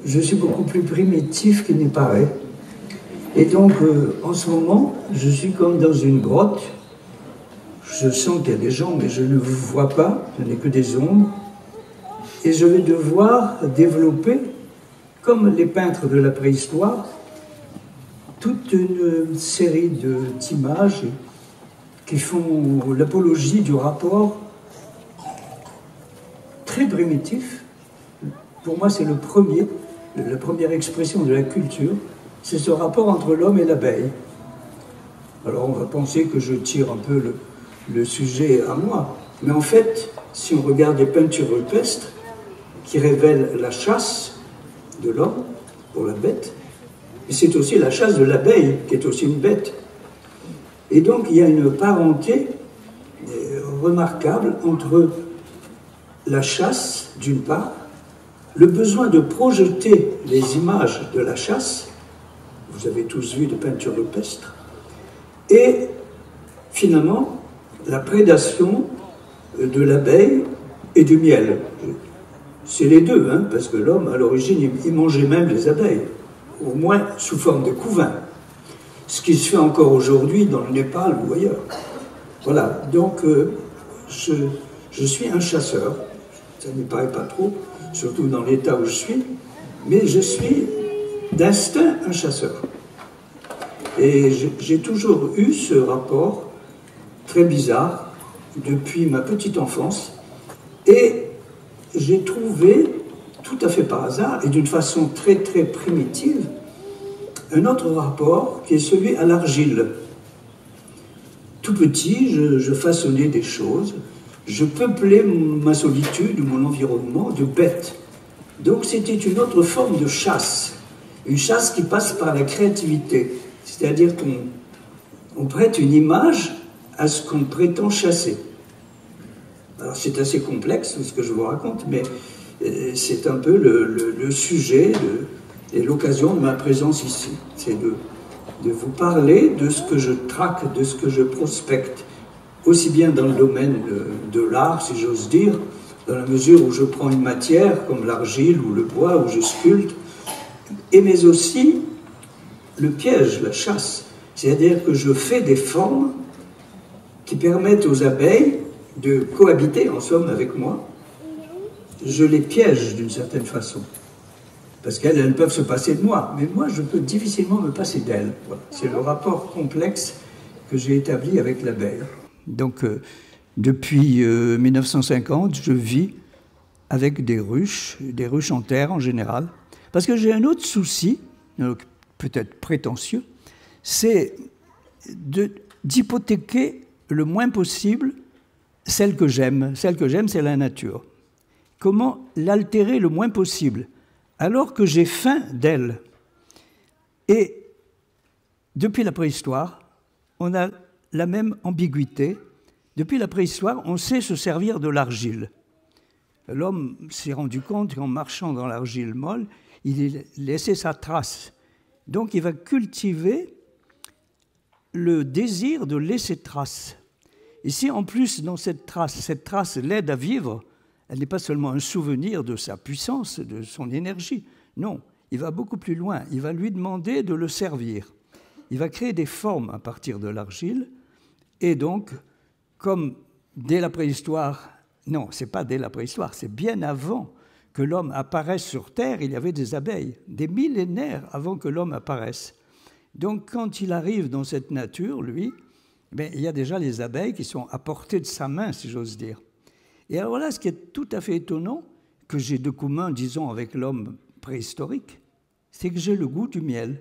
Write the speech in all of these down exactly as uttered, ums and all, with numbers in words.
je suis beaucoup plus primitif qu'il n'y paraît. Et donc, euh, en ce moment, je suis comme dans une grotte. Je sens qu'il y a des gens, mais je ne vous vois pas, je n'ai que des ombres. Et je vais devoir développer, comme les peintres de la préhistoire, toute une série d'images qui font l'apologie du rapport très primitif. Pour moi, c'est le premier, la première expression de la culture, c'est ce rapport entre l'homme et l'abeille. Alors on va penser que je tire un peu le, le sujet à moi, mais en fait, si on regarde les peintures rupestres qui révèlent la chasse de l'homme pour la bête, et c'est aussi la chasse de l'abeille qui est aussi une bête. Et donc il y a une parenté remarquable entre la chasse, d'une part, le besoin de projeter les images de la chasse, vous avez tous vu des peintures rupestres, et finalement la prédation de l'abeille et du miel. C'est les deux, hein, parce que l'homme, à l'origine, il mangeait même les abeilles, au moins sous forme de couvain. Ce qui se fait encore aujourd'hui dans le Népal ou ailleurs. Voilà, donc euh, je, je suis un chasseur, ça n'y paraît pas trop, surtout dans l'état où je suis, mais je suis d'instinct un chasseur. Et j'ai toujours eu ce rapport très bizarre depuis ma petite enfance, et j'ai trouvé, tout à fait par hasard, et d'une façon très très primitive, un autre rapport qui est celui à l'argile. Tout petit, je, je façonnais des choses, je peuplais ma solitude, mon environnement de bêtes. Donc c'était une autre forme de chasse, une chasse qui passe par la créativité, c'est-à-dire qu'on on prête une image à ce qu'on prétend chasser. Alors c'est assez complexe ce que je vous raconte, mais c'est un peu le, le, le sujet de, et l'occasion de ma présence ici. C'est de, de vous parler de ce que je traque, de ce que je prospecte, aussi bien dans le domaine de, de l'art, si j'ose dire, dans la mesure où je prends une matière comme l'argile ou le bois, où je sculpte, et mais aussi le piège, la chasse. C'est-à-dire que je fais des formes qui permettent aux abeilles de cohabiter, en somme, avec moi. Je les piège d'une certaine façon. Parce qu'elles, elles peuvent se passer de moi. Mais moi, je peux difficilement me passer d'elles. Voilà. C'est le rapport complexe que j'ai établi avec l'abeille. Donc, euh, depuis euh, mille neuf cent cinquante, je vis avec des ruches, des ruches en terre en général. Parce que j'ai un autre souci, peut-être prétentieux, c'est d'hypothéquer le moins possible celle que j'aime. Celle que j'aime, c'est la nature. Comment l'altérer le moins possible, alors que j'ai faim d'elle. Et depuis la préhistoire, on a la même ambiguïté. Depuis la préhistoire, on sait se servir de l'argile. L'homme s'est rendu compte qu'en marchant dans l'argile molle, il laissait sa trace. Donc il va cultiver le désir de laisser trace. Et si en plus, dans cette trace, cette trace l'aide à vivre, elle n'est pas seulement un souvenir de sa puissance, de son énergie. Non, il va beaucoup plus loin. Il va lui demander de le servir. Il va créer des formes à partir de l'argile. Et donc, comme dès la préhistoire, non, ce n'est pas dès la préhistoire, c'est bien avant que l'homme apparaisse sur Terre, il y avait des abeilles, des millénaires avant que l'homme apparaisse. Donc, quand il arrive dans cette nature, lui, bien, il y a déjà les abeilles qui sont à portée de sa main, si j'ose dire. Et alors là, ce qui est tout à fait étonnant, que j'ai de commun, disons, avec l'homme préhistorique, c'est que j'ai le goût du miel.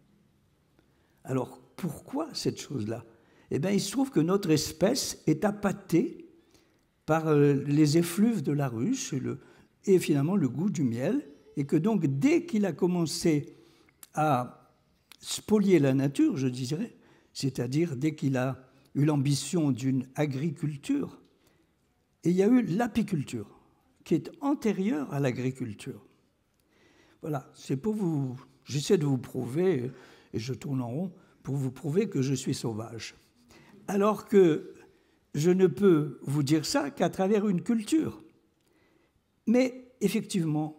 Alors, pourquoi cette chose-là? Eh bien, il se trouve que notre espèce est appâtée par les effluves de la ruche et, le, et finalement le goût du miel, et que donc, dès qu'il a commencé à spolier la nature, je dirais, c'est-à-dire dès qu'il a eu l'ambition d'une agriculture, et il y a eu l'apiculture, qui est antérieure à l'agriculture. Voilà, c'est pour vous... J'essaie de vous prouver, et je tourne en rond, pour vous prouver que je suis sauvage. Alors que je ne peux vous dire ça qu'à travers une culture. Mais effectivement,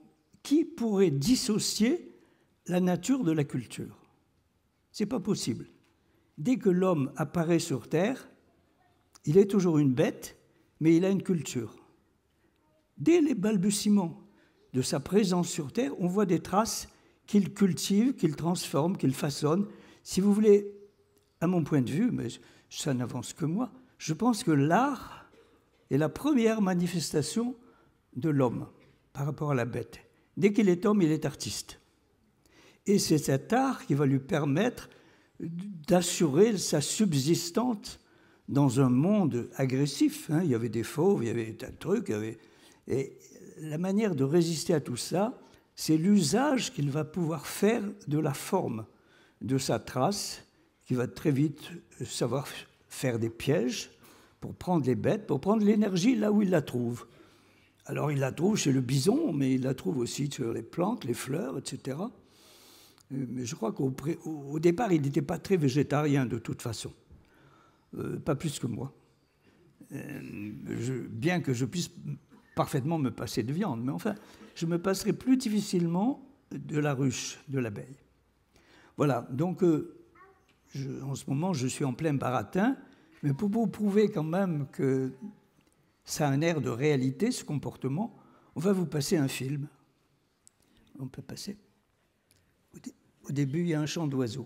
qui pourrait dissocier la nature de la culture? Ce n'est pas possible. Dès que l'homme apparaît sur Terre, il est toujours une bête, mais il a une culture. Dès les balbutiements de sa présence sur Terre, on voit des traces qu'il cultive, qu'il transforme, qu'il façonne. Si vous voulez, à mon point de vue, mais ça n'avance que moi, je pense que l'art est la première manifestation de l'homme par rapport à la bête. Dès qu'il est homme, il est artiste. Et c'est cet art qui va lui permettre d'assurer sa subsistance dans un monde agressif. Hein. Il y avait des fauves, il y avait des tas de trucs. Il y avait... Et la manière de résister à tout ça, c'est l'usage qu'il va pouvoir faire de la forme de sa trace, qui va très vite savoir faire des pièges pour prendre les bêtes, pour prendre l'énergie là où il la trouve. Alors il la trouve chez le bison, mais il la trouve aussi sur les plantes, les fleurs, et cetera. Mais je crois qu'au au départ, il n'était pas très végétarien de toute façon. Euh, pas plus que moi. Euh, je, bien que je puisse parfaitement me passer de viande. Mais enfin, je me passerai plus difficilement de la ruche de l'abeille. Voilà, donc euh, je, en ce moment, je suis en plein baratin, mais pour vous prouver quand même que ça a un air de réalité, ce comportement, on va vous passer un film. On peut passer. Au, dé, au début, il y a un chant d'oiseau.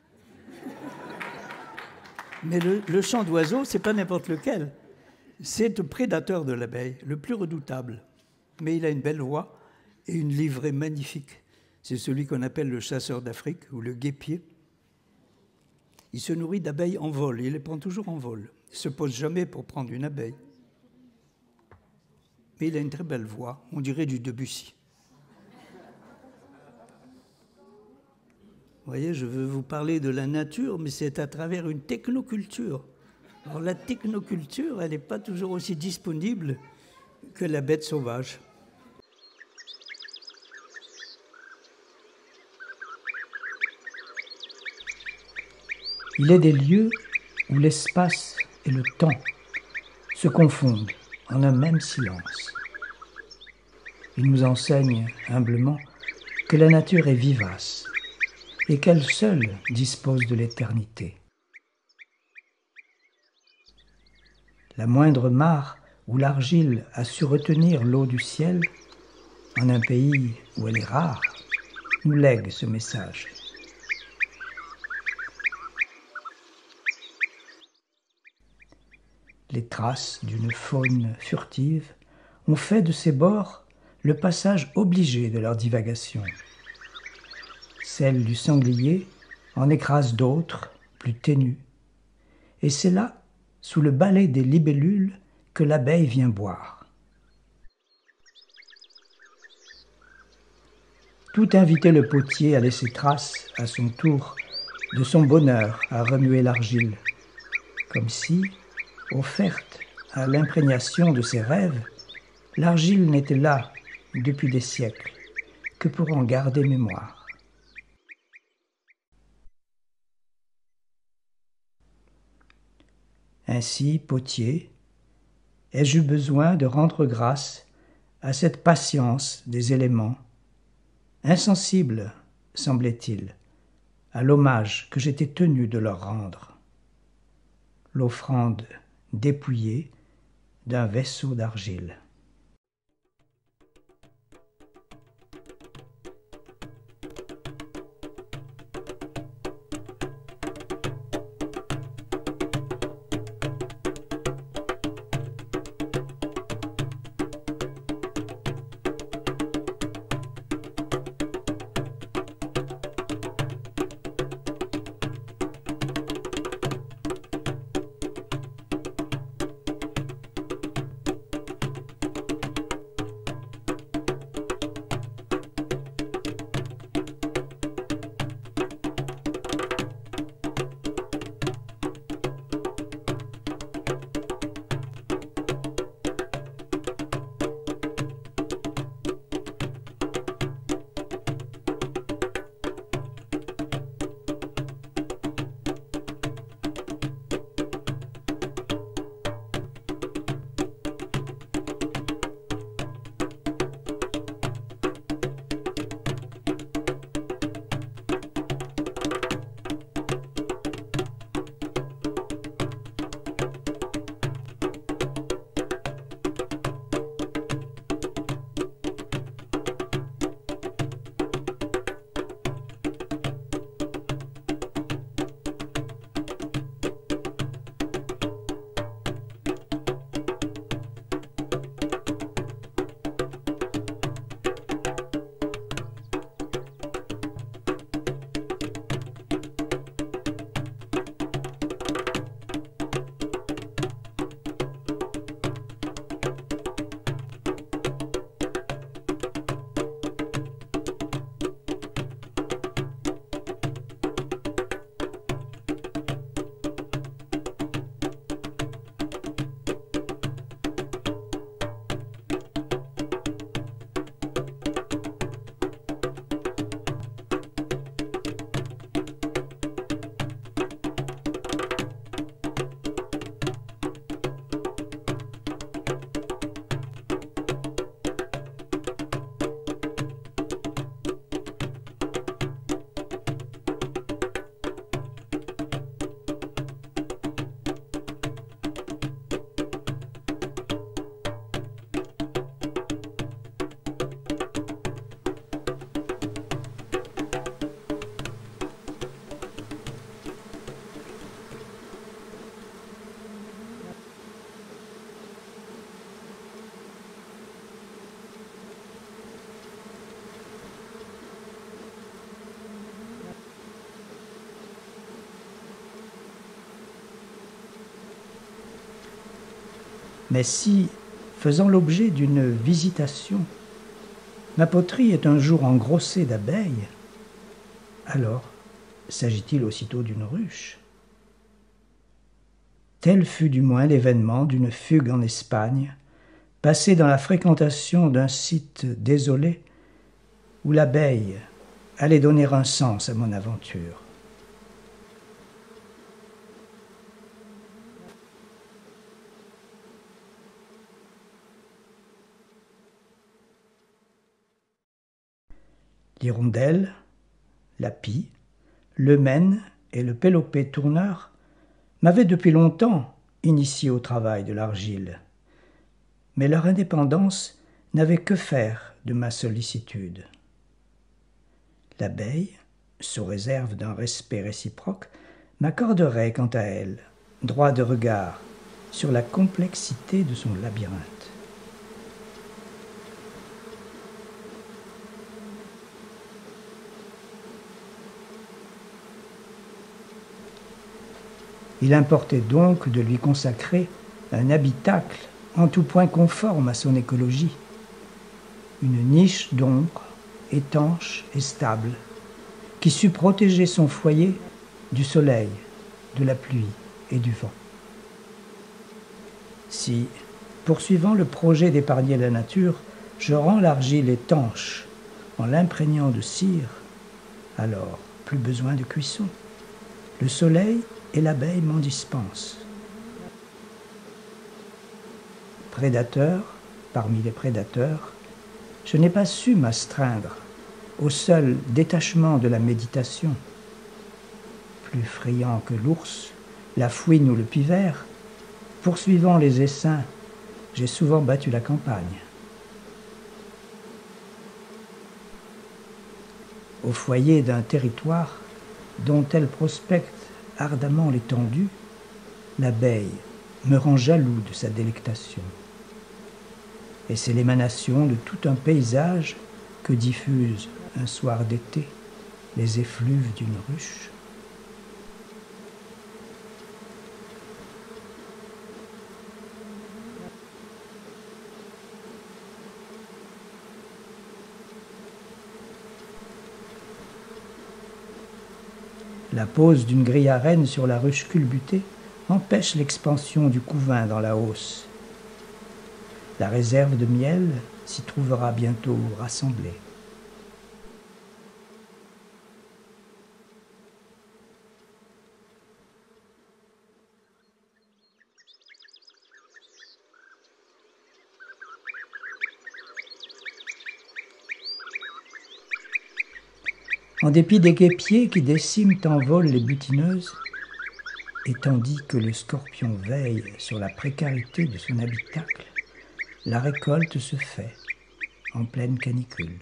Mais le, le chant d'oiseau, ce n'est pas n'importe lequel. C'est le prédateur de l'abeille, le plus redoutable. Mais il a une belle voix et une livrée magnifique. C'est celui qu'on appelle le chasseur d'Afrique ou le guêpier. Il se nourrit d'abeilles en vol, il les prend toujours en vol. Il ne se pose jamais pour prendre une abeille. Mais il a une très belle voix, on dirait du Debussy. Vous voyez, je veux vous parler de la nature, mais c'est à travers une technoculture. Alors la technoculture, elle n'est pas toujours aussi disponible que la bête sauvage. Il est des lieux où l'espace et le temps se confondent en un même silence. Il nous enseigne humblement que la nature est vivace et qu'elle seule dispose de l'éternité. La moindre mare où l'argile a su retenir l'eau du ciel, en un pays où elle est rare, nous lègue ce message. Les traces d'une faune furtive ont fait de ces bords le passage obligé de leur divagation. Celle du sanglier en écrase d'autres, plus ténues. Et c'est là, sous le balai des libellules, que l'abeille vient boire. Tout inviter le potier à laisser trace, à son tour, de son bonheur à remuer l'argile, comme si, offerte à l'imprégnation de ses rêves, l'argile n'était là, depuis des siècles, que pour en garder mémoire. Ainsi, potier, ai-je eu besoin de rendre grâce à cette patience des éléments, insensible, semblait-il, à l'hommage que j'étais tenu de leur rendre, l'offrande dépouillée d'un vaisseau d'argile. Mais si, faisant l'objet d'une visitation, ma poterie est un jour engrossée d'abeilles, alors s'agit-il aussitôt d'une ruche? Tel fut du moins l'événement d'une fugue en Espagne, passée dans la fréquentation d'un site désolé où l'abeille allait donner un sens à mon aventure. L'hirondelle, la pie, le mène et le pélopé tourneur m'avaient depuis longtemps initié au travail de l'argile. Mais leur indépendance n'avait que faire de ma sollicitude. L'abeille, sous réserve d'un respect réciproque, m'accorderait quant à elle droit de regard sur la complexité de son labyrinthe. Il importait donc de lui consacrer un habitacle en tout point conforme à son écologie, une niche d'ombre, étanche et stable, qui sût protéger son foyer du soleil, de la pluie et du vent. Si, poursuivant le projet d'épargner la nature, je rends l'argile étanche en l'imprégnant de cire, alors plus besoin de cuisson. Le soleil et l'abeille m'en dispensent. Prédateur parmi les prédateurs, je n'ai pas su m'astreindre au seul détachement de la méditation. Plus friand que l'ours, la fouine ou le pivert, poursuivant les essaims, j'ai souvent battu la campagne. Au foyer d'un territoire dont elle prospecte ardemment l'étendue, l'abeille me rend jaloux de sa délectation. Et c'est l'émanation de tout un paysage que diffusent, un soir d'été, les effluves d'une ruche. La pose d'une grille à rennes sur la ruche culbutée empêche l'expansion du couvain dans la hausse. La réserve de miel s'y trouvera bientôt rassemblée. En dépit des guêpiers qui déciment en vol les butineuses, et tandis que le scorpion veille sur la précarité de son habitacle, la récolte se fait en pleine canicule.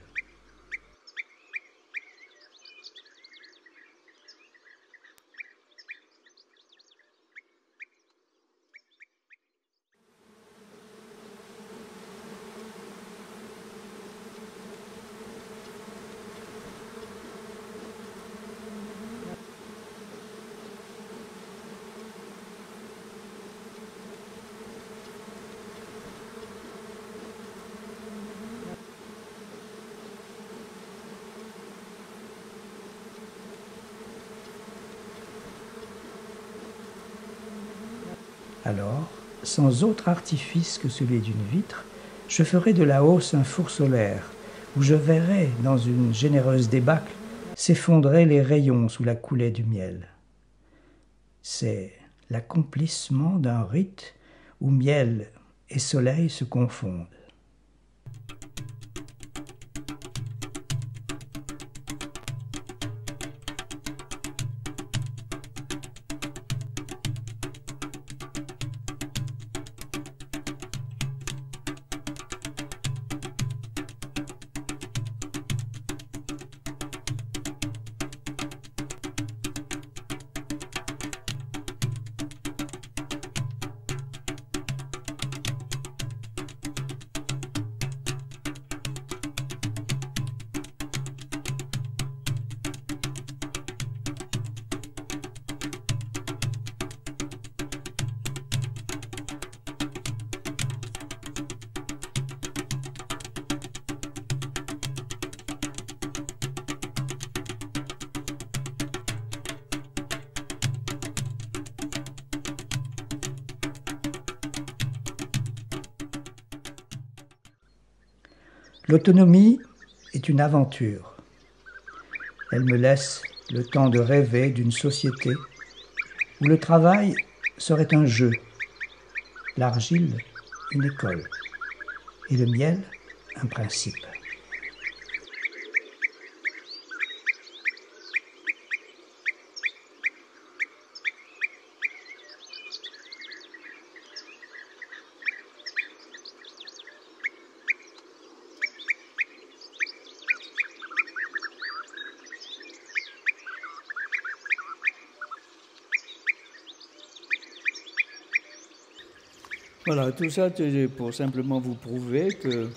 Alors, sans autre artifice que celui d'une vitre, je ferai de la hausse un four solaire, où je verrai, dans une généreuse débâcle, s'effondrer les rayons sous la coulée du miel. C'est l'accomplissement d'un rite où miel et soleil se confondent. L'autonomie est une aventure. Elle me laisse le temps de rêver d'une société où le travail serait un jeu, l'argile une école et le miel un principe. Voilà, tout ça c'est pour simplement vous prouver que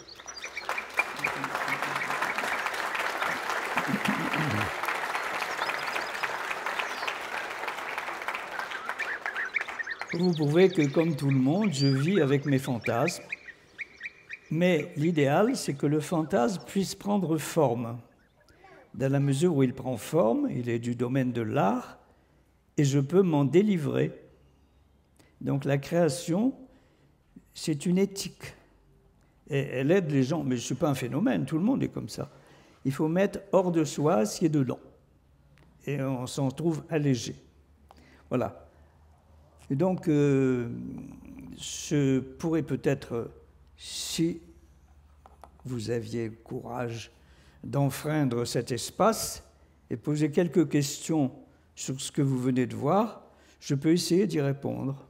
pour vous prouver que comme tout le monde, je vis avec mes fantasmes. Mais l'idéal, c'est que le fantasme puisse prendre forme. Dans la mesure où il prend forme, il est du domaine de l'art, et je peux m'en délivrer. Donc la création, c'est une éthique. Et elle aide les gens, mais je ne suis pas un phénomène, tout le monde est comme ça. Il faut mettre hors de soi ce qui est dedans. Et on s'en trouve allégé. Voilà. Et donc, euh, je pourrais peut-être, si vous aviez le courage d'enfreindre cet espace et poser quelques questions sur ce que vous venez de voir, je peux essayer d'y répondre.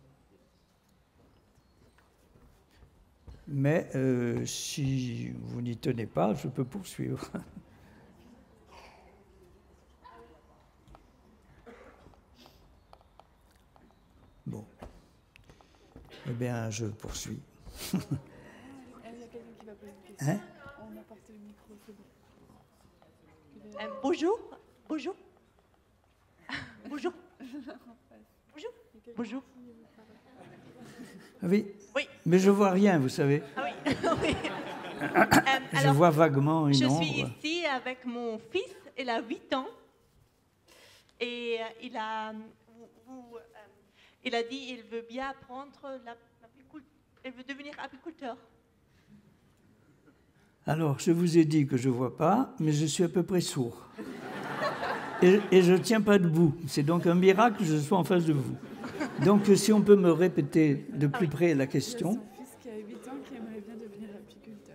Mais euh, si vous n'y tenez pas, je peux poursuivre. Bon. Eh bien, je poursuis. Il y a quelqu'un qui va poser une question. Hein? On a porté le micro, c'est bon. Euh, bonjour. Bonjour. Bonjour. Bonjour. Bonjour. Oui. Oui. Mais je vois rien, vous savez. Ah oui. oui. Euh, Je alors, vois vaguement une je ombre. suis ici avec mon fils. Il a huit ans. Et euh, il a, vous- vous, euh, il a dit qu'il veut bien apprendre la- l'apiculture. Il veut devenir apiculteur. Alors, je vous ai dit que je ne vois pas, mais je suis à peu près sourd. Et, et je ne tiens pas debout. C'est donc un miracle que je sois en face de vous. Donc, si on peut me répéter de plus près la Il y a question. son fils qui a huit ans qui aimerait bien devenir apiculteur.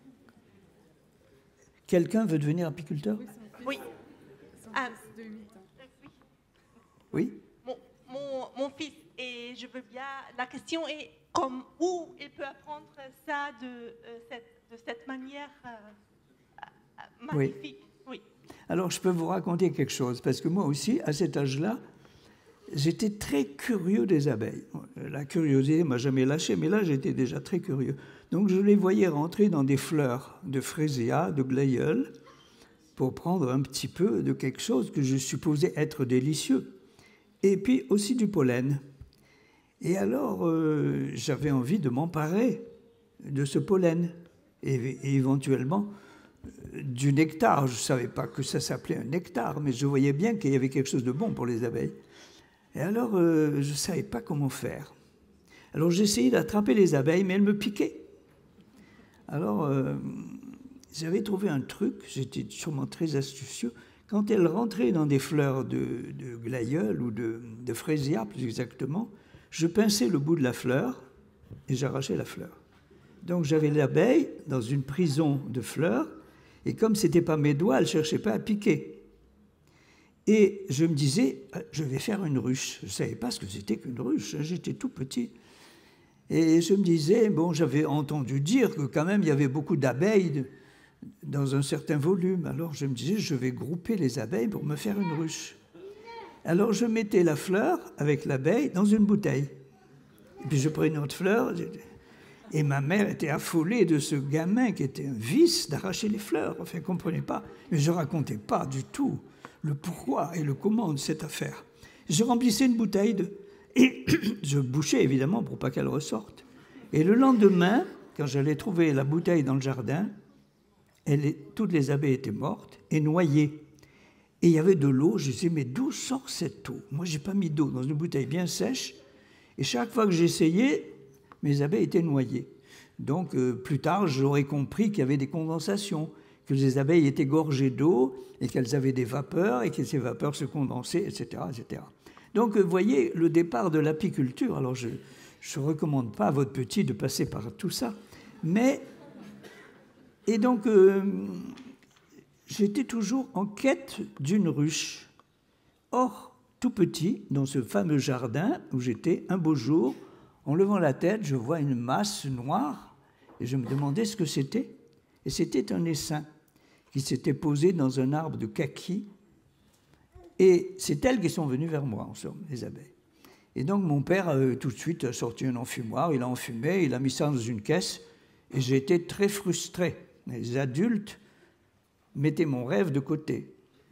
Quelqu'un veut devenir apiculteur? Oui, son fils, Oui. son Ah. fils de huit ans. Oui. Mon, mon, mon fils, et je veux bien. La question est comme, où il peut apprendre ça de, euh, cette, de cette manière euh, euh, magnifique. Oui. Alors, je peux vous raconter quelque chose, parce que moi aussi, à cet âge-là, j'étais très curieux des abeilles. La curiosité ne m'a jamais lâché, mais là, j'étais déjà très curieux. Donc, je les voyais rentrer dans des fleurs de frésia, de glaïeul, pour prendre un petit peu de quelque chose que je supposais être délicieux. Et puis aussi du pollen. Et alors, euh, j'avais envie de m'emparer de ce pollen, et, et éventuellement euh, du nectar. Je ne savais pas que ça s'appelait un nectar, mais je voyais bien qu'il y avait quelque chose de bon pour les abeilles. Et alors, euh, je ne savais pas comment faire. Alors, j'essayais d'attraper les abeilles, mais elles me piquaient. Alors, euh, j'avais trouvé un truc, j'étais sûrement très astucieux. Quand elles rentraient dans des fleurs de, de glaïeul ou de, de frésia, plus exactement, je pinçais le bout de la fleur et j'arrachais la fleur. Donc, j'avais l'abeille dans une prison de fleurs, et comme ce n'était pas mes doigts, elle ne cherchait pas à piquer. Et je me disais, je vais faire une ruche. Je ne savais pas ce que c'était qu'une ruche, j'étais tout petit. Et je me disais, bon, j'avais entendu dire que quand même il y avait beaucoup d'abeilles dans un certain volume. Alors je me disais, je vais grouper les abeilles pour me faire une ruche. Alors je mettais la fleur avec l'abeille dans une bouteille. Et puis je prenais une autre fleur. Et ma mère était affolée de ce gamin qui était un vice d'arracher les fleurs. Enfin, elle ne comprenait pas. Mais je ne racontais pas du tout le pourquoi et le comment de cette affaire. Je remplissais une bouteille de... et je bouchais évidemment pour pas qu'elle ressorte. Et le lendemain, quand j'allais trouver la bouteille dans le jardin, elle est... toutes les abeilles étaient mortes et noyées. Et il y avait de l'eau. Je disais, mais d'où sort cette eau? Moi, je n'ai pas mis d'eau dans une bouteille bien sèche. Et chaque fois que j'essayais, mes abeilles étaient noyées. Donc, euh, plus tard, j'aurais compris qu'il y avait des condensations, que les abeilles étaient gorgées d'eau et qu'elles avaient des vapeurs et que ces vapeurs se condensaient, et cetera, et cetera. Donc, vous voyez, le départ de l'apiculture, alors je ne recommande pas à votre petit de passer par tout ça, mais... Et donc, euh, j'étais toujours en quête d'une ruche. Or, tout petit, dans ce fameux jardin où j'étais, un beau jour, en levant la tête, je vois une masse noire et je me demandais ce que c'était. Et c'était un essaim qui s'était posé dans un arbre de kaki. Et c'est elles qui sont venues vers moi, en somme, les abeilles. Et donc mon père, euh, tout de suite, a sorti un enfumoir, il a enfumé, il a mis ça dans une caisse, et j'ai été très frustré. Les adultes mettaient mon rêve de côté.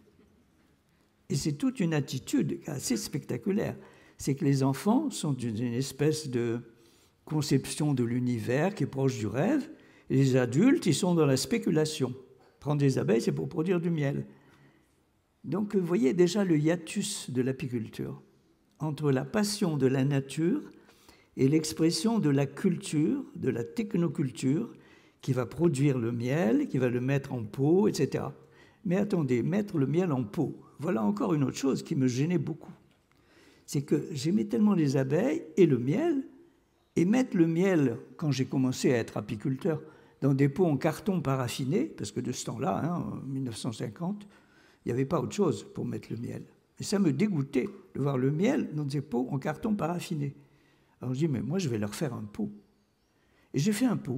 Et c'est toute une attitude assez spectaculaire. C'est que les enfants sont d'une espèce de conception de l'univers qui est proche du rêve, et les adultes, ils sont dans la spéculation. Prendre des abeilles, c'est pour produire du miel. Donc, vous voyez déjà le hiatus de l'apiculture, entre la passion de la nature et l'expression de la culture, de la technoculture, qui va produire le miel, qui va le mettre en pot, et cetera. Mais attendez, mettre le miel en pot, voilà encore une autre chose qui me gênait beaucoup. C'est que j'aimais tellement les abeilles et le miel, et mettre le miel, quand j'ai commencé à être apiculteur, dans des pots en carton paraffiné, parce que de ce temps-là, hein, en mille neuf cent cinquante, il n'y avait pas autre chose pour mettre le miel. Et ça me dégoûtait de voir le miel dans des pots en carton paraffiné. Alors je dis, mais moi, je vais leur faire un pot. Et j'ai fait un pot.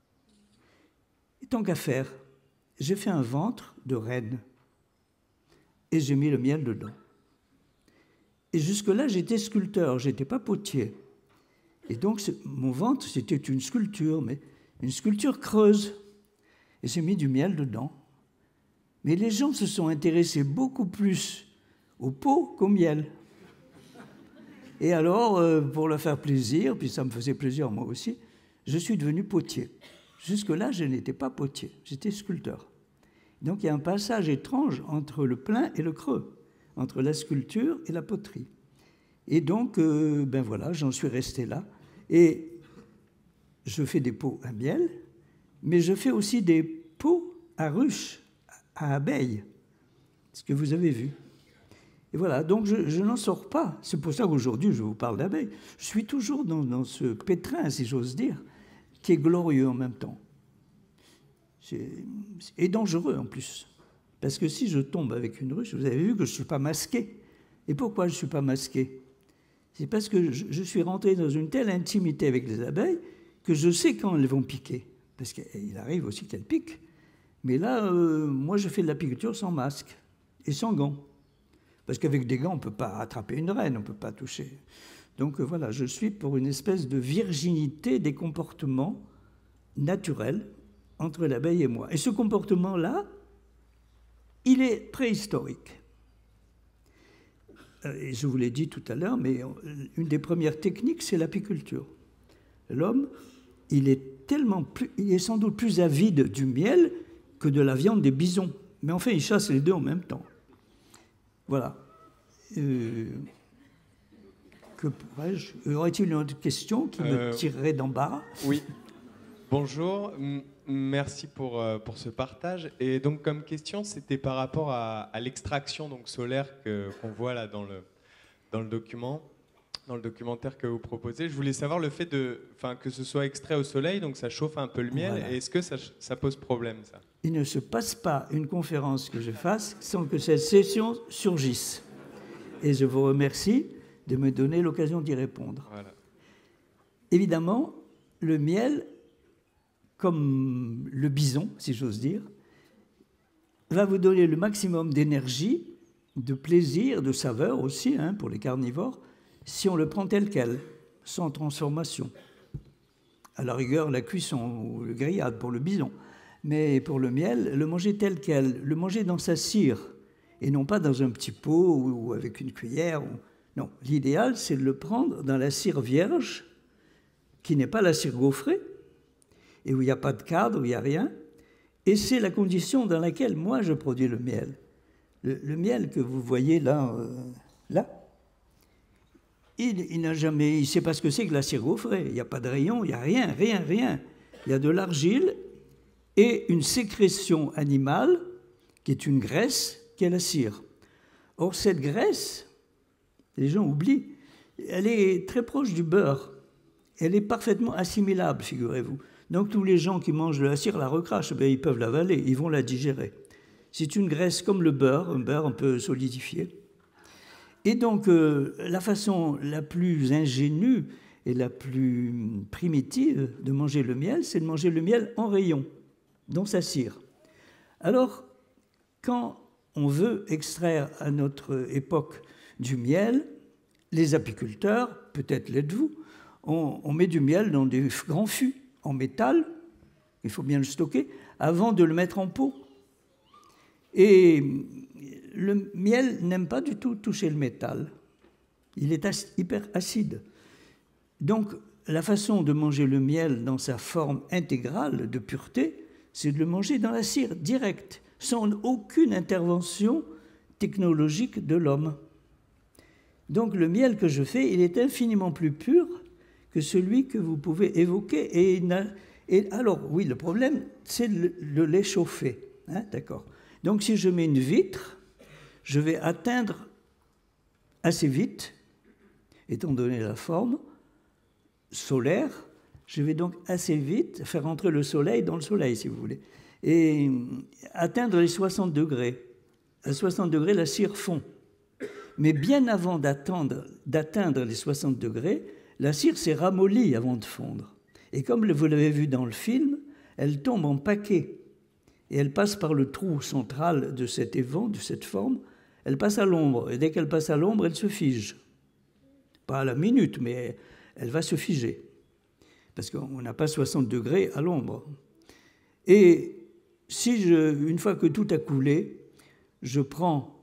Et tant qu'à faire, j'ai fait un ventre de reine. Et j'ai mis le miel dedans. Et jusque-là, j'étais sculpteur, je n'étais pas potier. Et donc, mon ventre, c'était une sculpture, mais une sculpture creuse. Et j'ai mis du miel dedans. Mais les gens se sont intéressés beaucoup plus au pot qu'au miel. Et alors, euh, pour leur faire plaisir, puis ça me faisait plaisir moi aussi, je suis devenu potier. Jusque-là, je n'étais pas potier, j'étais sculpteur. Donc il y a un passage étrange entre le plein et le creux, entre la sculpture et la poterie. Et donc, euh, ben voilà, j'en suis resté là. Et je fais des pots à miel, mais je fais aussi des pots à ruches, à abeilles, ce que vous avez vu. Et voilà, donc je, je n'en sors pas. C'est pour ça qu'aujourd'hui, je vous parle d'abeilles. Je suis toujours dans, dans ce pétrin, si j'ose dire, qui est glorieux en même temps. C'est, et dangereux en plus. Parce que si je tombe avec une ruche, vous avez vu que je ne suis pas masqué. Et pourquoi je ne suis pas masqué? C'est parce que je, je suis rentré dans une telle intimité avec les abeilles que je sais quand elles vont piquer. Parce qu'il arrive aussi qu'elles piquent. Mais là, euh, moi, je fais de l'apiculture sans masque et sans gants. Parce qu'avec des gants, on ne peut pas attraper une reine, on ne peut pas toucher. Donc euh, voilà, je suis pour une espèce de virginité des comportements naturels entre l'abeille et moi. Et ce comportement-là, il est préhistorique. Et je vous l'ai dit tout à l'heure, mais une des premières techniques, c'est l'apiculture. L'homme, il est tellement plus, il est sans doute plus avide du miel que de la viande des bisons. Mais enfin, il chasse les deux en même temps. Voilà. Euh, que pourrais-je... Aurait-il une autre question qui euh, me tirerait d'embarras? Oui. Bonjour. M- merci pour, euh, pour ce partage. Et donc, comme question, c'était par rapport à, à l'extraction donc, solaire que, qu'on voit là dans le, dans le document, dans le documentaire que vous proposez. Je voulais savoir le fait de, enfin, que ce soit extrait au soleil, donc ça chauffe un peu le miel. Voilà. Et est-ce que ça, ça pose problème, ça? Il ne se passe pas une conférence que je fasse sans que cette session surgisse. Et je vous remercie de me donner l'occasion d'y répondre. Voilà. Évidemment, le miel, comme le bison, si j'ose dire, va vous donner le maximum d'énergie, de plaisir, de saveur aussi, hein, pour les carnivores, si on le prend tel quel, sans transformation. À la rigueur, la cuisson ou le grillade pour le bison. Mais pour le miel, le manger tel quel, le manger dans sa cire, et non pas dans un petit pot ou avec une cuillère. Ou... Non, l'idéal, c'est de le prendre dans la cire vierge, qui n'est pas la cire gaufrée, et où il n'y a pas de cadre, où il n'y a rien. Et c'est la condition dans laquelle moi je produis le miel. Le, le miel que vous voyez là, euh, là il, il n'a jamais, il ne sait pas ce que c'est que la cire gaufrée. Il n'y a pas de rayon, il n'y a rien, rien, rien. il y a de l'argile et une sécrétion animale qui est une graisse, qui est la cire. Or, cette graisse, les gens oublient, elle est très proche du beurre. Elle est parfaitement assimilable, figurez-vous. Donc, tous les gens qui mangent de la cire la recrachent, ben, ils peuvent l'avaler, ils vont la digérer. C'est une graisse comme le beurre, un beurre un peu solidifié. Et donc, euh, la façon la plus ingénue et la plus primitive de manger le miel, c'est de manger le miel en rayon, dans sa cire. Alors, quand on veut extraire à notre époque du miel, les apiculteurs, peut-être l'êtes-vous, on, on met du miel dans des grands fûts en métal, il faut bien le stocker, avant de le mettre en pot. Et le miel n'aime pas du tout toucher le métal. Il est hyper acide. Donc, la façon de manger le miel dans sa forme intégrale de pureté, c'est de le manger dans la cire, direct, sans aucune intervention technologique de l'homme. Donc, le miel que je fais, il est infiniment plus pur que celui que vous pouvez évoquer. Et, et alors, oui, le problème, c'est de le l'échauffer. Hein, d'accord. Donc, si je mets une vitre, je vais atteindre assez vite, étant donné la forme solaire, je vais donc assez vite faire entrer le soleil dans le soleil, si vous voulez, et atteindre les soixante degrés. À soixante degrés, la cire fond. Mais bien avant d'atteindre, d'atteindre les soixante degrés, la cire s'est ramollie avant de fondre. Et comme vous l'avez vu dans le film, elle tombe en paquets. Et elle passe par le trou central de cet évent, de cette forme, elle passe à l'ombre. Et dès qu'elle passe à l'ombre, elle se fige. Pas à la minute, mais elle va se figer. Parce qu'on n'a pas soixante degrés à l'ombre. Et si je, une fois que tout a coulé, je prends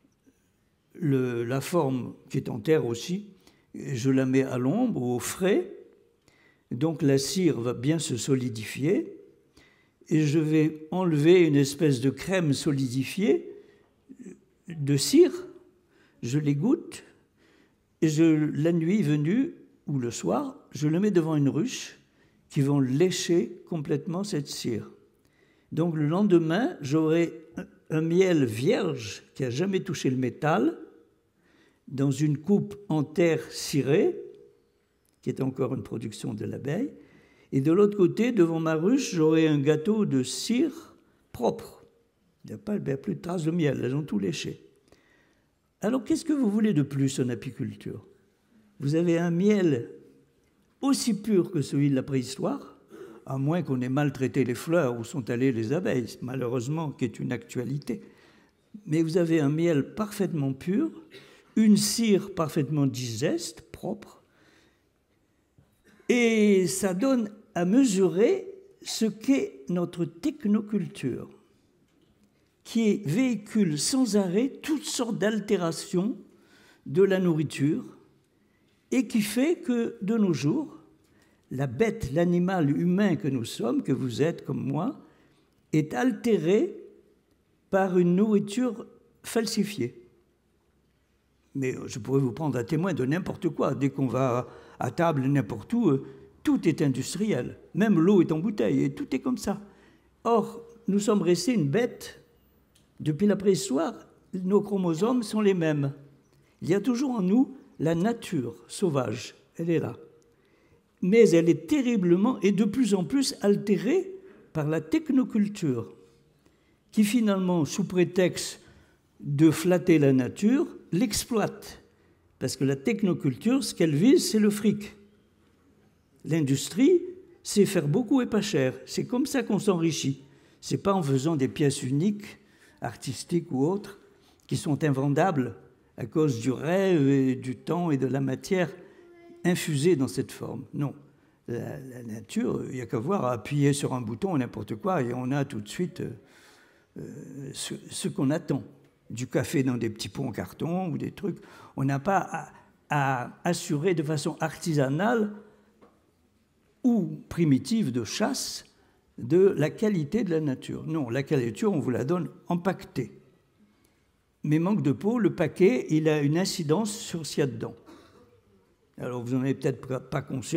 le, la forme qui est en terre aussi, et je la mets à l'ombre, au frais, donc la cire va bien se solidifier, et je vais enlever une espèce de crème solidifiée de cire, je l'égoutte, et je, la nuit venue, ou le soir, je le mets devant une ruche qui vont lécher complètement cette cire. Donc le lendemain, j'aurai un miel vierge qui n'a jamais touché le métal, dans une coupe en terre cirée, qui est encore une production de l'abeille, et de l'autre côté, devant ma ruche, j'aurai un gâteau de cire propre. Il n'y a pas, il n'y a plus de traces de miel, elles ont tout léché. Alors qu'est-ce que vous voulez de plus en apiculture? Vous avez un miel aussi pur que celui de la préhistoire, à moins qu'on ait maltraité les fleurs où sont allées les abeilles, malheureusement, qui est une actualité. Mais vous avez un miel parfaitement pur, une cire parfaitement digeste, propre, et ça donne à mesurer ce qu'est notre technoculture, qui véhicule sans arrêt toutes sortes d'altérations de la nourriture et qui fait que, de nos jours, la bête, l'animal humain que nous sommes, que vous êtes comme moi, est altéré par une nourriture falsifiée. Mais je pourrais vous prendre à témoin de n'importe quoi. Dès qu'on va à table, n'importe où, tout est industriel. Même l'eau est en bouteille, et tout est comme ça. Or, nous sommes restés une bête. Depuis la préhistoire, nos chromosomes sont les mêmes. Il y a toujours en nous la nature sauvage. Elle est là. Mais elle est terriblement et de plus en plus altérée par la technoculture, qui finalement, sous prétexte de flatter la nature, l'exploite. Parce que la technoculture, ce qu'elle vise, c'est le fric. L'industrie, c'est faire beaucoup et pas cher. C'est comme ça qu'on s'enrichit. Ce n'est pas en faisant des pièces uniques, artistiques ou autres, qui sont invendables à cause du rêve et du temps et de la matière infusée dans cette forme. Non. La, la nature, il n'y a qu'à voir, appuyer sur un bouton, n'importe quoi, et on a tout de suite euh, ce, ce qu'on attend. Du café dans des petits pots en carton ou des trucs. On n'a pas à, à assurer de façon artisanale ou primitive de chasse de la qualité de la nature. Non, la qualité, on vous la donne empaquetée. Mais manque de peau, le paquet, il a une incidence sur ce qu'il y a dedans. Alors, vous n'en avez peut-être pas conscient,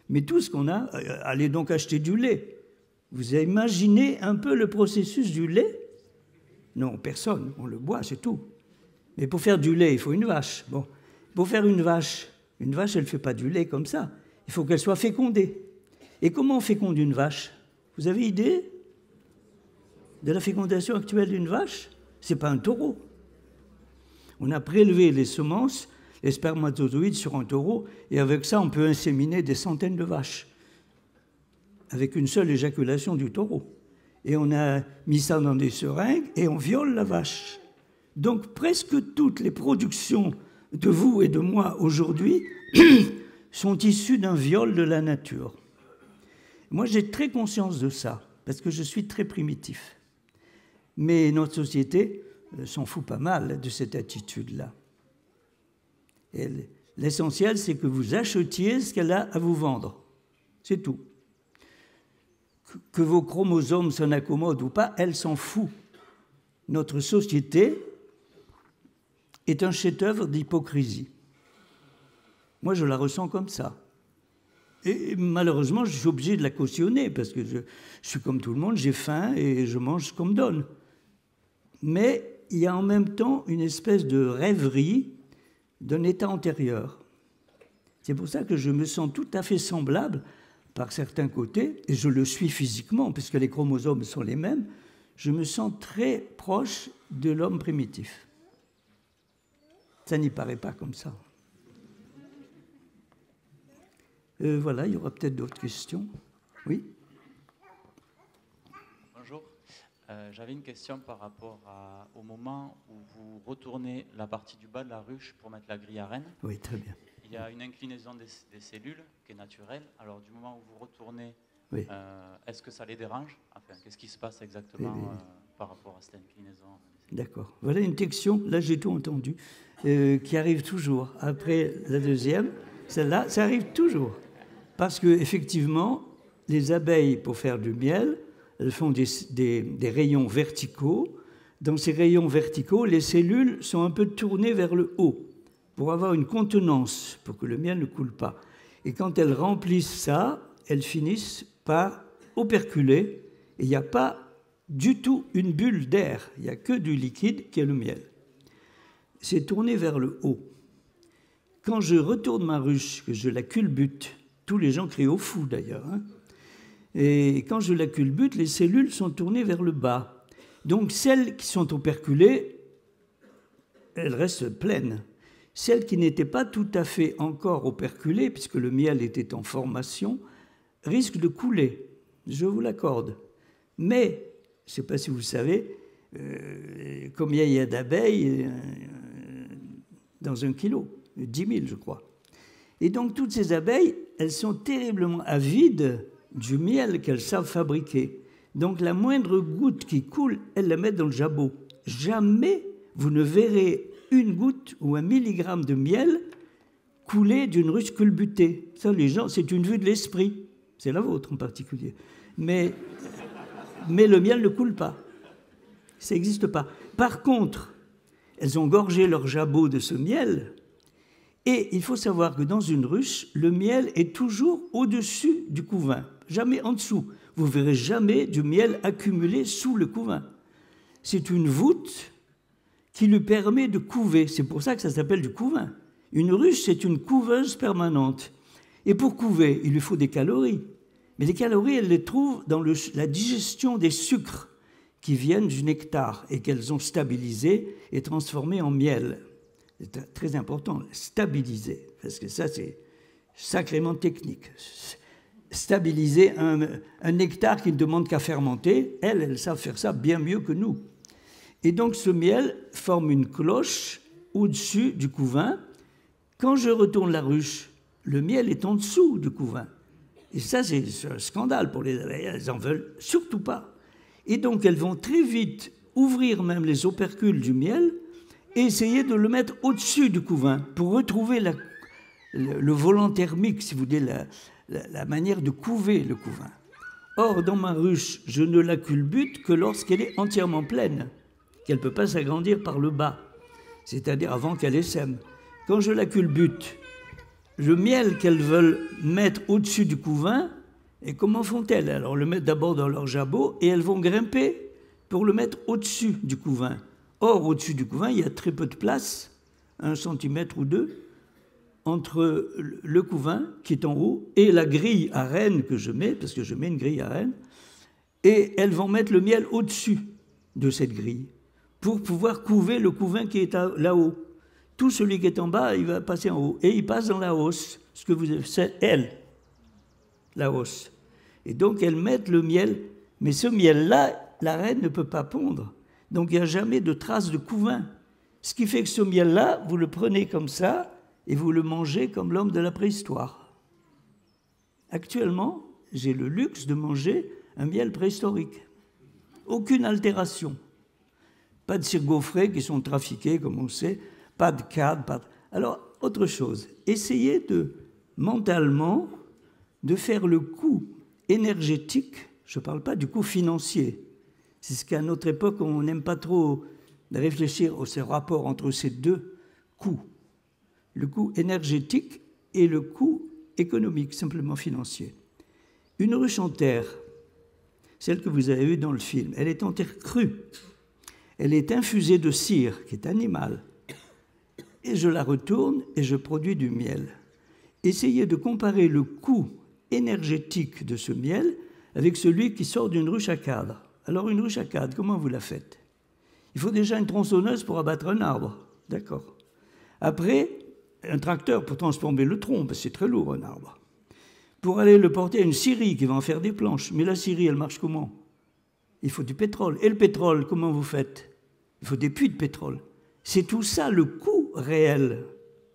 Mais tout ce qu'on a, euh, allez donc acheter du lait. Vous imaginez un peu le processus du lait? Non, personne, on le boit, c'est tout. Mais pour faire du lait, il faut une vache. Bon, pour faire une vache, une vache, elle ne fait pas du lait comme ça. Il faut qu'elle soit fécondée. Et comment on féconde une vache? Vous avez idée de la fécondation actuelle d'une vache? Ce n'est pas un taureau. On a prélevé les semences, les spermatozoïdes sur un taureau, et avec ça, on peut inséminer des centaines de vaches, avec une seule éjaculation du taureau. Et on a mis ça dans des seringues, et on viole la vache. Donc presque toutes les productions de vous et de moi aujourd'hui sont issues d'un viol de la nature. Moi, j'ai très conscience de ça, parce que je suis très primitif. Mais notre société s'en fout pas mal de cette attitude-là. Et l'essentiel, c'est que vous achetiez ce qu'elle a à vous vendre. C'est tout. Que vos chromosomes s'en accommodent ou pas, elle s'en fout. Notre société est un chef-d'œuvre d'hypocrisie. Moi, je la ressens comme ça. Et malheureusement, je suis obligé de la cautionner, parce que je, je suis comme tout le monde, j'ai faim et je mange ce qu'on me donne. Mais il y a en même temps une espèce de rêverie d'un état antérieur. C'est pour ça que je me sens tout à fait semblable, par certains côtés, et je le suis physiquement, puisque les chromosomes sont les mêmes, je me sens très proche de l'homme primitif. Ça n'y paraît pas comme ça. Euh, voilà, il y aura peut-être d'autres questions. Oui? Bonjour. Euh, J'avais une question par rapport à, au moment où vous retournez la partie du bas de la ruche pour mettre la grille à rennes. Oui, très bien. Il y a une inclinaison des, des cellules qui est naturelle. Alors, du moment où vous retournez, oui. euh, est-ce que ça les dérange? Enfin, qu'est-ce qui se passe exactement oui, oui. Euh, par rapport à cette inclinaison? D'accord. Voilà une question, là j'ai tout entendu, euh, qui arrive toujours. Après la deuxième, celle-là, ça arrive toujours. Parce qu'effectivement, les abeilles, pour faire du miel, elles font des, des, des rayons verticaux. Dans ces rayons verticaux, les cellules sont un peu tournées vers le haut pour avoir une contenance, pour que le miel ne coule pas. Et quand elles remplissent ça, elles finissent par operculer, et il n'y a pas du tout une bulle d'air, il n'y a que du liquide qui est le miel. C'est tourné vers le haut. Quand je retourne ma ruche, que je la culbute, tous les gens crient au fou d'ailleurs, hein, et quand je la culbute, les cellules sont tournées vers le bas. Donc celles qui sont operculées, elles restent pleines. Celles qui n'étaient pas tout à fait encore operculées, puisque le miel était en formation, risquent de couler, je vous l'accorde. Mais, je ne sais pas si vous savez, euh, combien il y a d'abeilles euh, dans un kilo, dix mille je crois. Et donc toutes ces abeilles, elles sont terriblement avides du miel qu'elles savent fabriquer. Donc la moindre goutte qui coule, elles la mettent dans le jabot. Jamais vous ne verrez une goutte ou un milligramme de miel couler d'une ruche culbutée. Ça, les gens, c'est une vue de l'esprit. C'est la vôtre en particulier. Mais, mais le miel ne coule pas. Ça n'existe pas. Par contre, elles ont gorgé leur jabot de ce miel. Et il faut savoir que dans une ruche, le miel est toujours au-dessus du couvain, jamais en dessous. Vous ne verrez jamais du miel accumulé sous le couvain. C'est une voûte qui lui permet de couver. C'est pour ça que ça s'appelle du couvain. Une ruche, c'est une couveuse permanente. Et pour couver, il lui faut des calories. Mais les calories, elles les trouvent dans le, la digestion des sucres qui viennent du nectar et qu'elles ont stabilisé et transformé en miel. C'est très important, stabiliser, parce que ça, c'est sacrément technique. Stabiliser un, un nectar qui ne demande qu'à fermenter, elles, elles savent faire ça bien mieux que nous. Et donc, ce miel forme une cloche au-dessus du couvain. Quand je retourne la ruche, le miel est en dessous du couvain. Et ça, c'est un scandale pour les abeilles, elles n'en veulent surtout pas. Et donc, elles vont très vite ouvrir même les opercules du miel et essayer de le mettre au-dessus du couvain pour retrouver la, le, le volant thermique, si vous voulez, la, la, la manière de couver le couvain. Or, dans ma ruche, je ne la culbute que lorsqu'elle est entièrement pleine, qu'elle ne peut pas s'agrandir par le bas, c'est-à-dire avant qu'elle essaime. Quand je la culbute, le miel qu'elles veulent mettre au-dessus du couvain, et comment font-elles? Alors, le mettent d'abord dans leur jabot et elles vont grimper pour le mettre au-dessus du couvain. Or, au-dessus du couvain, il y a très peu de place, un centimètre ou deux, entre le couvain qui est en haut et la grille à reine que je mets, parce que je mets une grille à reine, et elles vont mettre le miel au-dessus de cette grille pour pouvoir couver le couvain qui est là-haut. Tout celui qui est en bas, il va passer en haut. Et il passe dans la hausse, ce que vous avez, c'est elle, la hausse. Et donc, elles mettent le miel, mais ce miel-là, la reine ne peut pas pondre. Donc, il n'y a jamais de trace de couvain. Ce qui fait que ce miel-là, vous le prenez comme ça, et vous le mangez comme l'homme de la préhistoire. Actuellement, j'ai le luxe de manger un miel préhistorique. Aucune altération. Pas de cire gaufrée qui sont trafiqués, comme on sait, pas de cadre, pas de... Alors, autre chose, essayez de, mentalement, de faire le coût énergétique, je ne parle pas du coût financier, c'est ce qu'à notre époque, on n'aime pas trop réfléchir au rapport entre ces deux coûts, le coût énergétique et le coût économique, simplement financier. Une ruche en terre, celle que vous avez vue dans le film, elle est en terre crue. Elle est infusée de cire, qui est animale. Et je la retourne et je produis du miel. Essayez de comparer le coût énergétique de ce miel avec celui qui sort d'une ruche à cadre. Alors une ruche à cadre, comment vous la faites? Il faut déjà une tronçonneuse pour abattre un arbre. D'accord. Après, un tracteur pour transformer le tronc, parce que c'est très lourd un arbre. Pour aller le porter à une scierie qui va en faire des planches. Mais la scierie, elle marche comment? Il faut du pétrole. Et le pétrole, comment vous faites? Il faut des puits de pétrole. C'est tout ça le coût réel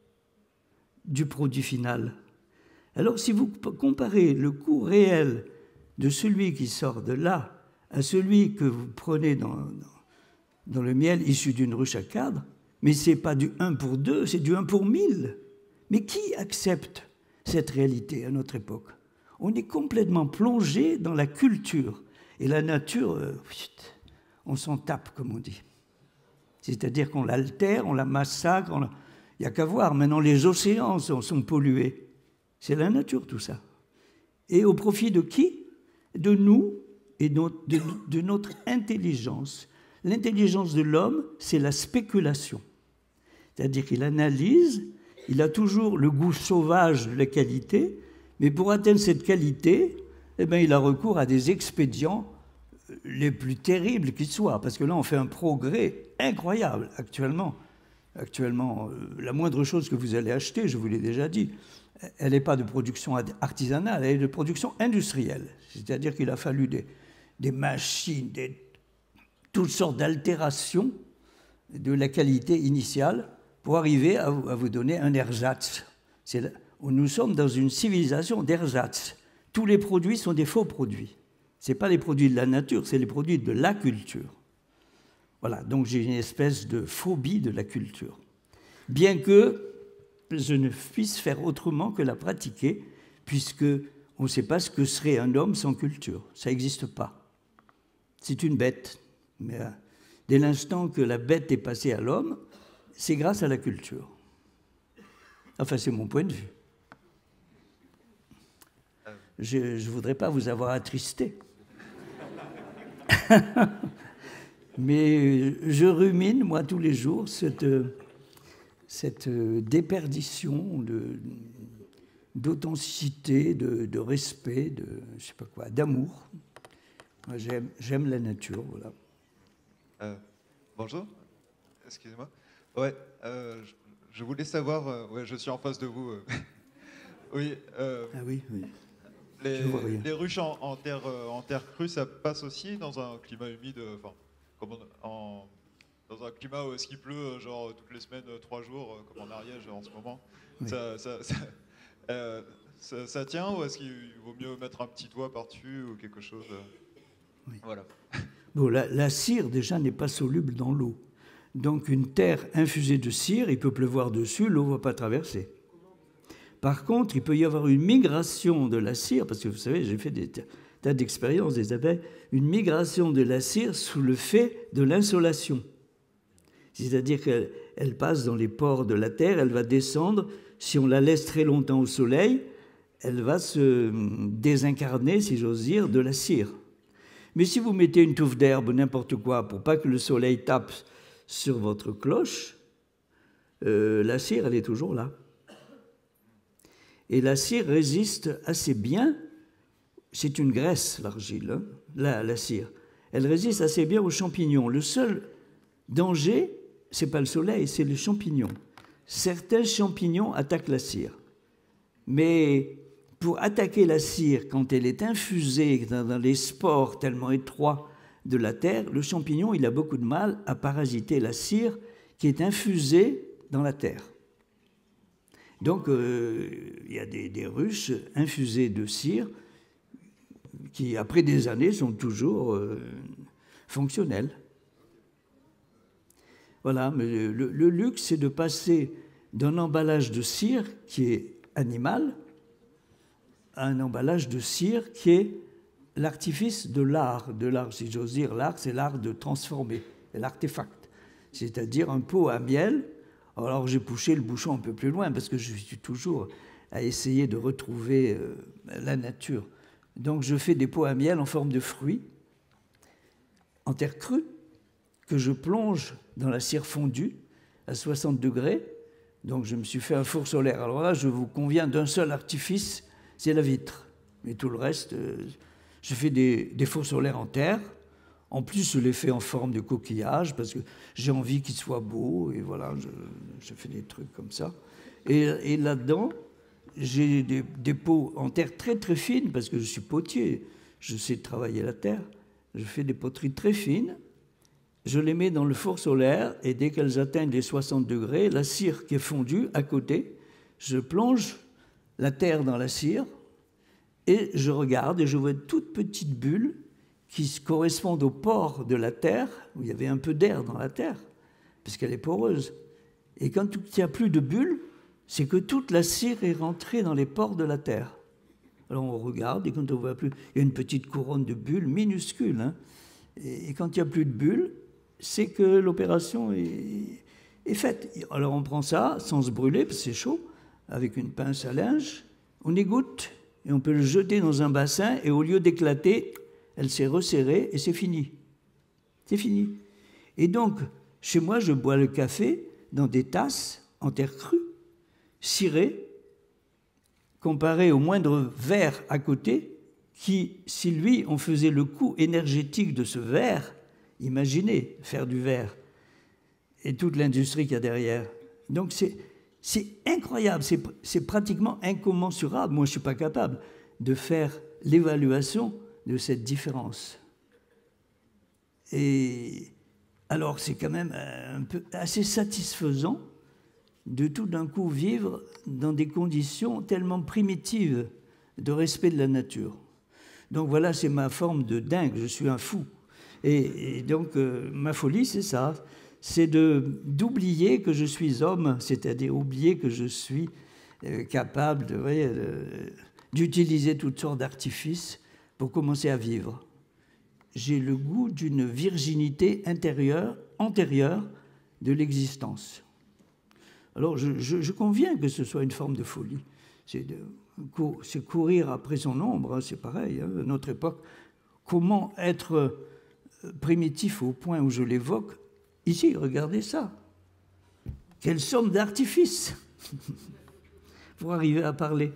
du produit final. Alors, si vous comparez le coût réel de celui qui sort de là à celui que vous prenez dans, dans, dans le miel issu d'une ruche à cadre, mais ce n'est pas du un pour deux, c'est du un pour mille. Mais qui accepte cette réalité à notre époque? On est complètement plongé dans la culture. Et la nature, euh, on s'en tape, comme on dit. C'est-à-dire qu'on l'altère, on la massacre. On la... Il n'y a qu'à voir, maintenant les océans sont, sont pollués. C'est la nature, tout ça. Et au profit de qui? De nous et de, de, de notre intelligence. L'intelligence de l'homme, c'est la spéculation. C'est-à-dire qu'il analyse, il a toujours le goût sauvage de la qualité, mais pour atteindre cette qualité, eh bien, il a recours à des expédients les plus terribles qui soient, parce que là, on fait un progrès incroyable actuellement. Actuellement, la moindre chose que vous allez acheter, je vous l'ai déjà dit, elle n'est pas de production artisanale, elle est de production industrielle. C'est-à-dire qu'il a fallu des, des machines, des, toutes sortes d'altérations de la qualité initiale pour arriver à vous, à vous donner un ersatz. C'est, nous sommes dans une civilisation d'ersatz. Tous les produits sont des faux produits. Ce n'est pas les produits de la nature, c'est les produits de la culture. Voilà, donc j'ai une espèce de phobie de la culture. Bien que je ne puisse faire autrement que la pratiquer, puisque on ne sait pas ce que serait un homme sans culture. Ça n'existe pas. C'est une bête. Mais dès l'instant que la bête est passée à l'homme, c'est grâce à la culture. Enfin, c'est mon point de vue. Je ne voudrais pas vous avoir attristé. Mais je rumine, moi, tous les jours, cette, cette déperdition de, d'authenticité, de, de respect, de, je sais pas quoi, d'amour. Moi, j'aime, j'aime la nature, voilà. Euh, bonjour, excusez-moi. Ouais, euh, je, je voulais savoir, euh, ouais, je suis en face de vous. Euh, oui, euh, ah oui, oui. Les, les ruches en, en, terre, en terre crue, ça passe aussi dans un climat humide, enfin, comme on, en, dans un climat où est-ce qu'il pleut, genre toutes les semaines, trois jours, comme en Ariège en ce moment. Oui. Ça, ça, ça, euh, ça, ça tient ou est-ce qu'il vaut mieux mettre un petit doigt par-dessus ou quelque chose? Oui. Voilà. Bon, la, la cire, déjà, n'est pas soluble dans l'eau. Donc, une terre infusée de cire, il peut pleuvoir dessus, l'eau ne va pas traverser. Par contre, il peut y avoir une migration de la cire, parce que vous savez, j'ai fait des tas d'expériences des abeilles, une migration de la cire sous le fait de l'insolation. C'est-à-dire qu'elle elle passe dans les pores de la terre, elle va descendre. Si on la laisse très longtemps au soleil, elle va se désincarner, si j'ose dire, de la cire. Mais si vous mettez une touffe d'herbe ou n'importe quoi pour pas que le soleil tape sur votre cloche, euh, la cire, elle est toujours là. Et la cire résiste assez bien. C'est une graisse, l'argile, hein, la, la cire. Elle résiste assez bien aux champignons. Le seul danger, ce n'est pas le soleil, c'est les champignons. Certains champignons attaquent la cire. Mais pour attaquer la cire, quand elle est infusée dans, dans les spores tellement étroits de la terre, le champignon, il a beaucoup de mal à parasiter la cire qui est infusée dans la terre. Donc, euh, il y a des, des ruches infusées de cire qui, après des années, sont toujours euh, fonctionnelles. Voilà, mais le, le luxe, c'est de passer d'un emballage de cire qui est animal à un emballage de cire qui est l'artifice de l'art. De l'art, si j'ose dire, l'art, c'est l'art de transformer, l'artefact, c'est-à-dire un pot à miel. Alors j'ai poussé le bouchon un peu plus loin parce que je suis toujours à essayer de retrouver euh, la nature. Donc je fais des pots à miel en forme de fruits, en terre crue, que je plonge dans la cire fondue à soixante degrés. Donc je me suis fait un four solaire. Alors là, je vous conviens d'un seul artifice, c'est la vitre. Mais tout le reste, euh, je fais des, des fours solaires en terre. En plus, je les fais en forme de coquillage parce que j'ai envie qu'ils soient beaux. Et voilà, je, je fais des trucs comme ça. Et, et là-dedans, j'ai des, des pots en terre très très fine parce que je suis potier. Je sais travailler la terre. Je fais des poteries très fines. Je les mets dans le four solaire et dès qu'elles atteignent les soixante degrés, la cire qui est fondue à côté, je plonge la terre dans la cire et je regarde et je vois une toute petite bulle qui correspondent aux pores de la terre, où il y avait un peu d'air dans la terre, puisqu'elle est poreuse. Et quand il n'y a plus de bulles, c'est que toute la cire est rentrée dans les pores de la terre. Alors on regarde, et quand on ne voit plus, il y a une petite couronne de bulles minuscule. Hein, et quand il n'y a plus de bulles, c'est que l'opération est, est faite. Alors on prend ça, sans se brûler, parce que c'est chaud, avec une pince à linge, on égoutte, et on peut le jeter dans un bassin, et au lieu d'éclater, elle s'est resserrée et c'est fini. C'est fini. Et donc, chez moi, je bois le café dans des tasses en terre crue, cirées, comparé au moindre verre à côté, qui, si lui, on faisait le coût énergétique de ce verre, imaginez faire du verre, et toute l'industrie qu'il y a derrière. Donc c'est, c'est incroyable, c'est, c'est pratiquement incommensurable. Moi, je ne suis pas capable de faire l'évaluation de cette différence. Et alors, c'est quand même un peu assez satisfaisant de tout d'un coup vivre dans des conditions tellement primitives de respect de la nature. Donc voilà, c'est ma forme de dingue, je suis un fou. Et, et donc, euh, ma folie, c'est ça, c'est de, d'oublier que je suis homme, c'est-à-dire oublier que je suis euh, capable de, voyez, de, d'utiliser toutes sortes d'artifices pour commencer à vivre. J'ai le goût d'une virginité intérieure, antérieure de l'existence. Alors, je, je, je conviens que ce soit une forme de folie. C'est, de, c'est courir après son ombre, hein, c'est pareil, hein, à notre époque. Comment être primitif au point où je l'évoque? Ici, regardez ça. Quelle somme d'artifices pour arriver à parler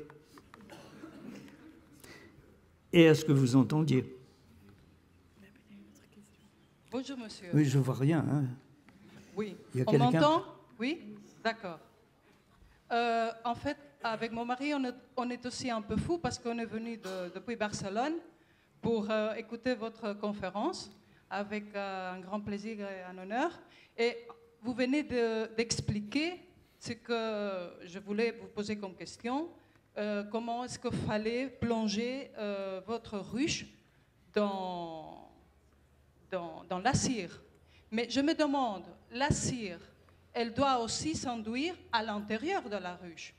et à ce que vous entendiez. Bonjour, monsieur. Oui, je ne vois rien. Hein. Oui. Il y a on quelqu'un... m'entend? Oui? D'accord. Euh, en fait, avec mon mari, on est, on est aussi un peu fou parce qu'on est venu de, depuis Barcelone pour euh, écouter votre conférence avec euh, un grand plaisir et un honneur. Et vous venez de, d'expliquer ce que je voulais vous poser comme question. Euh, comment est-ce qu'il fallait plonger euh, votre ruche dans, dans, dans la cire. Mais je me demande, la cire, elle doit aussi s'enduire à l'intérieur de la ruche.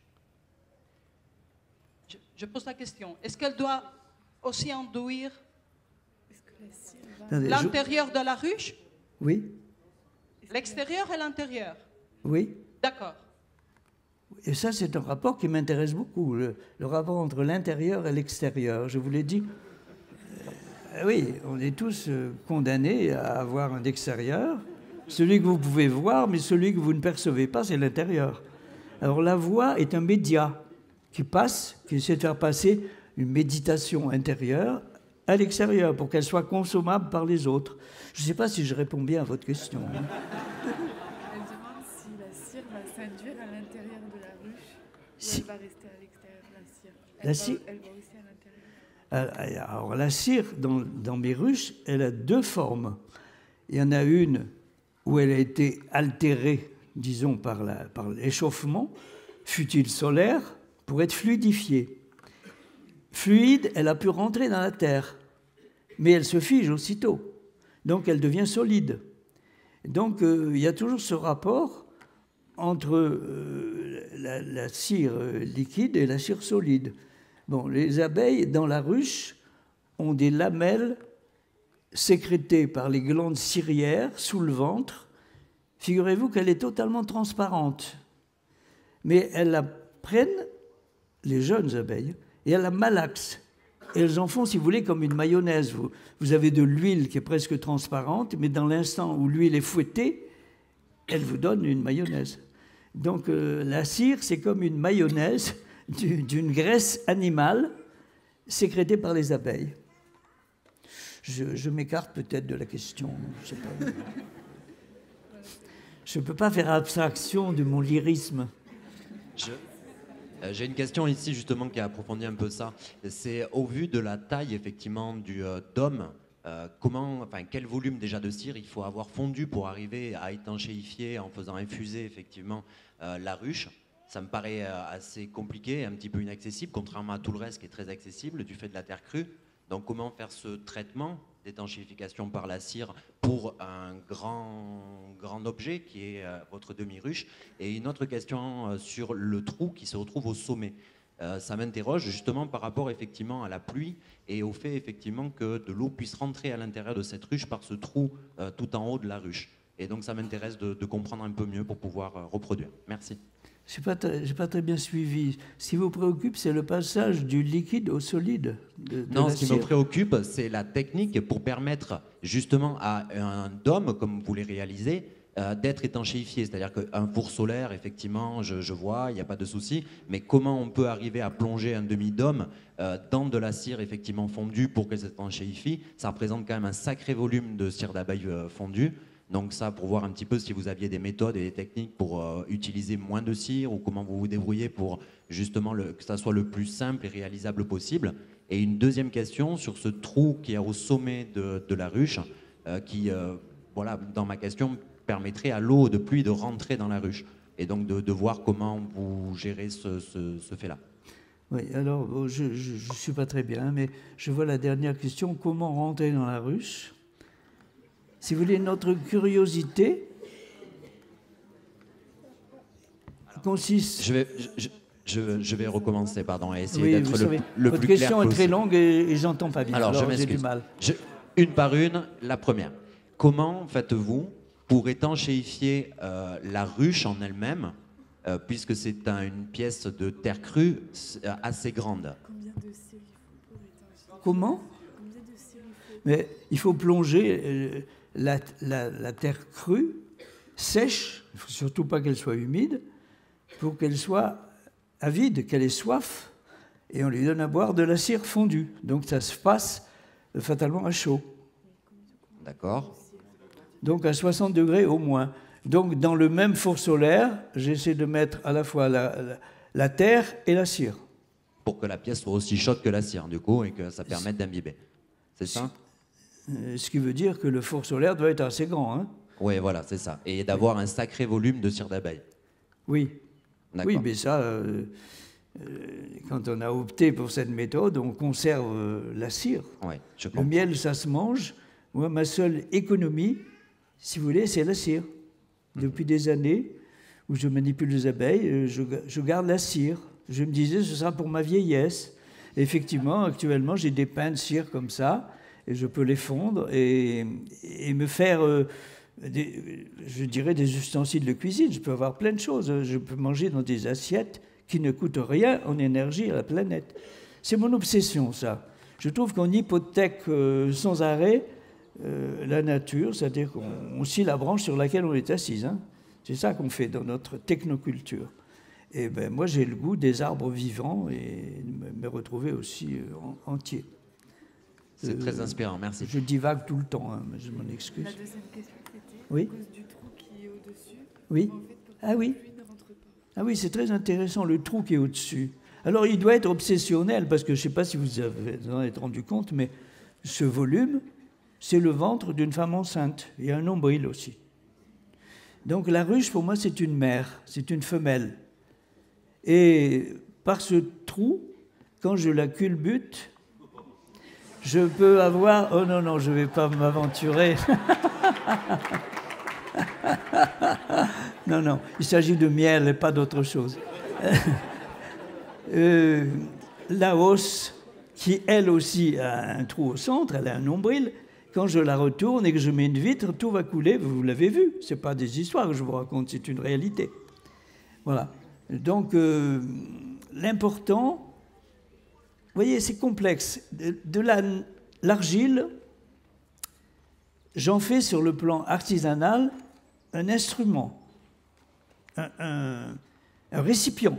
Je, je pose la question. Est-ce qu'elle doit aussi enduire l'intérieur de la ruche? Oui. L'extérieur et l'intérieur. Oui. D'accord. Et ça, c'est un rapport qui m'intéresse beaucoup, le, le rapport entre l'intérieur et l'extérieur. Je vous l'ai dit, euh, oui, on est tous euh, condamnés à avoir un extérieur, celui que vous pouvez voir, mais celui que vous ne percevez pas, c'est l'intérieur. Alors la voix est un média qui passe, qui essaie de faire passer une méditation intérieure à l'extérieur pour qu'elle soit consommable par les autres. Je ne sais pas si je réponds bien à votre question. Hein. Elle demande si la cire va s'induire à l'intérieur de la ruche Si- ou elle va rester à l'extérieur de la cire. Elle La va, cire- elle va aussi à l'intérieur. Alors la cire, dans, dans mes ruches, elle a deux formes. Il y en a une où elle a été altérée, disons, par, la, par l'échauffement, fut-il solaire, pour être fluidifiée. Fluide, elle a pu rentrer dans la terre, mais elle se fige aussitôt. Donc elle devient solide. Donc euh, il y a toujours ce rapport entre euh, la, la cire liquide et la cire solide. Bon, les abeilles, dans la ruche, ont des lamelles sécrétées par les glandes cirières sous le ventre. Figurez-vous qu'elle est totalement transparente. Mais elles la prennent, les jeunes abeilles, et elles la malaxent. Et elles en font, si vous voulez, comme une mayonnaise. Vous, vous avez de l'huile qui est presque transparente, mais dans l'instant où l'huile est fouettée, elle vous donne une mayonnaise. Donc euh, la cire, c'est comme une mayonnaise du- d'une graisse animale sécrétée par les abeilles. Je, je m'écarte peut-être de la question. Je sais pas. Je ne peux pas faire abstraction de mon lyrisme. Je- euh, J'ai une question ici justement qui approfondit un peu ça. C'est au vu de la taille effectivement du euh, dôme, euh, comment, enfin quel volume déjà de cire il faut avoir fondu pour arriver à étanchéifier en faisant infuser effectivement euh, la ruche. Ça me paraît euh, assez compliqué, un petit peu inaccessible, contrairement à tout le reste qui est très accessible du fait de la terre crue. Donc comment faire ce traitement d'étanchéification par la cire pour un grand, grand objet qui est euh, votre demi-ruche. Et une autre question euh, sur le trou qui se retrouve au sommet. Euh, ça m'interroge justement par rapport effectivement à la pluie et au fait effectivement que de l'eau puisse rentrer à l'intérieur de cette ruche par ce trou euh, tout en haut de la ruche. Et donc ça m'intéresse de, de comprendre un peu mieux pour pouvoir euh, reproduire. Merci. Je n'ai pas, très- pas très bien suivi. Ce qui vous préoccupe, c'est le passage du liquide au solide. De, de Non, la ce qui cire. me préoccupe, c'est la technique pour permettre justement à un dôme, comme vous les réalisez, euh, d'être étanchéifié. C'est-à-dire qu'un four solaire, effectivement, je, je vois, il n'y a pas de souci, mais comment on peut arriver à plonger un demi-dôme euh, dans de la cire effectivement fondue pour qu'elle s'étanchéifie? Ça représente quand même un sacré volume de cire d'abeille euh, fondue. Donc ça, pour voir un petit peu si vous aviez des méthodes et des techniques pour euh, utiliser moins de cire ou comment vous vous débrouillez pour justement le, que ça soit le plus simple et réalisable possible. Et une deuxième question sur ce trou qui est au sommet de, de la ruche, euh, qui, euh, voilà, dans ma question, permettrait à l'eau de pluie de rentrer dans la ruche. Et donc de, de voir comment vous gérez ce, ce, ce fait-là. Oui, alors, bon, je ne suis pas très bien, mais je vois la dernière question. Comment rentrer dans la ruche? Si vous voulez, notre curiosité consiste... Je vais, je, je, je vais recommencer, pardon, et essayer Oui, d'être vous le, savez, le votre plus clair question est très possible. longue et, et j'entends pas bien. Alors, je j'ai m'excuse. du mal. Je- Une par une, la première. Comment faites-vous pour étanchéifier euh, la ruche en elle-même, euh, puisque c'est un- une pièce de terre crue euh, assez grande? Combien de cire il faut pour étanchéifier? Comment? Combien de cire il faut? Mais il faut plonger euh, la, la- la terre crue, sèche, il ne faut surtout pas qu'elle soit humide, pour qu'elle soit avide, qu'elle ait soif, et on lui donne à boire de la cire fondue. Donc ça se passe euh, fatalement à chaud. D'accord. Donc à soixante degrés au moins. Donc dans le même four solaire, j'essaie de mettre à la fois la, la- la terre et la cire. Pour que la pièce soit aussi chaude que la cire, du coup, et que ça permette d'imbiber. C'est ça? Euh, Ce qui veut dire que le four solaire doit être assez grand. Hein? Oui, voilà, c'est ça. Et d'avoir un sacré volume de cire d'abeille. Oui. D'accord. Oui, mais ça, euh, euh, quand on a opté pour cette méthode, on conserve euh, la cire. Ouais, je Le comprends. miel, ça se mange. Moi, ma seule économie, si vous voulez, c'est la cire. Depuis des années où je manipule les abeilles, euh, je, ga- je garde la cire. Je me disais, ce sera pour ma vieillesse. Et effectivement, actuellement, j'ai des pains de cire comme ça, et je peux les fondre et, et me faire euh, des, je dirais des ustensiles de cuisine. Je peux avoir plein de choses. Je peux manger dans des assiettes qui ne coûtent rien en énergie à la planète. C'est mon obsession, ça. Je trouve qu'on hypothèque euh, sans arrêt euh, la nature, c'est-à-dire qu'on scie la branche sur laquelle on est assise. Hein. C'est ça qu'on fait dans notre technoculture. Et ben, moi, j'ai le goût des arbres vivants et me, me retrouver aussi euh, en, entier. C'est euh, très inspirant, merci. Je divague tout le temps, hein, mais je m'en excuse. La deuxième question, c'était oui à cause du trou qui est au-dessus. Oui. En fait, ah oui. La pluie ne rentre pas. Ah oui, c'est très intéressant, le trou qui est au-dessus. Alors, il doit être obsessionnel, parce que je ne sais pas si vous avez, vous en êtes rendu compte, mais ce volume, c'est le ventre d'une femme enceinte. Il y a un nombril aussi. Donc, la ruche, pour moi, c'est une mère, c'est une femelle. Et par ce trou, quand je la culbute, je peux avoir... Oh non, non, je ne vais pas m'aventurer. Non, non, il s'agit de miel et pas d'autre chose. euh, la hausse, qui elle aussi a un trou au centre, elle a un nombril, quand je la retourne et que je mets une vitre, tout va couler, vous l'avez vu, ce n'est pas des histoires que je vous raconte, c'est une réalité. Voilà. Donc, euh, l'important, vous voyez, c'est complexe. De, de la, l'argile, j'en fais sur le plan artisanal un instrument, un, un, un récipient.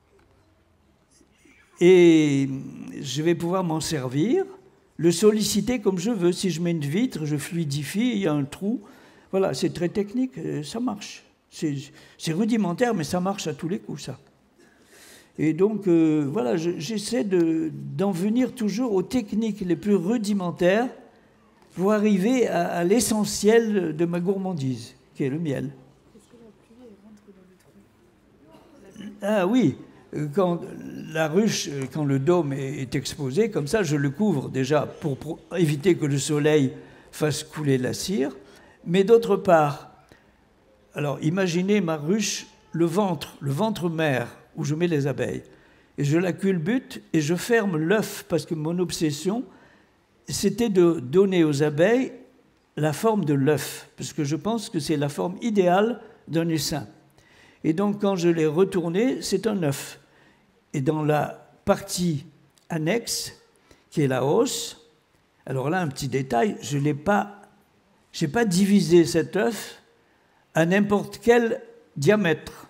Et je vais pouvoir m'en servir, le solliciter comme je veux. Si je mets une vitre, je fluidifie, il y a un trou. Voilà, c'est très technique, ça marche. C'est, c'est rudimentaire, mais ça marche à tous les coups, ça. Et donc, euh, voilà, je, j'essaie de, d'en venir toujours aux techniques les plus rudimentaires pour arriver à, à l'essentiel de ma gourmandise, qui est le miel. Est-ce que la pluie elle rentre dans le trou? Ah oui, quand la ruche, quand le dôme est exposé, comme ça, je le couvre déjà pour, pour éviter que le soleil fasse couler la cire. Mais d'autre part, alors imaginez ma ruche, le ventre, le ventre mère, où je mets les abeilles. Et je la culbute et je ferme l'œuf, parce que mon obsession, c'était de donner aux abeilles la forme de l'œuf, parce que je pense que c'est la forme idéale d'un essaim. Et donc, quand je l'ai retourné, c'est un œuf. Et dans la partie annexe, qui est la hausse, alors là, un petit détail, je n'ai pas, j'ai pas divisé cet œuf à n'importe quel diamètre.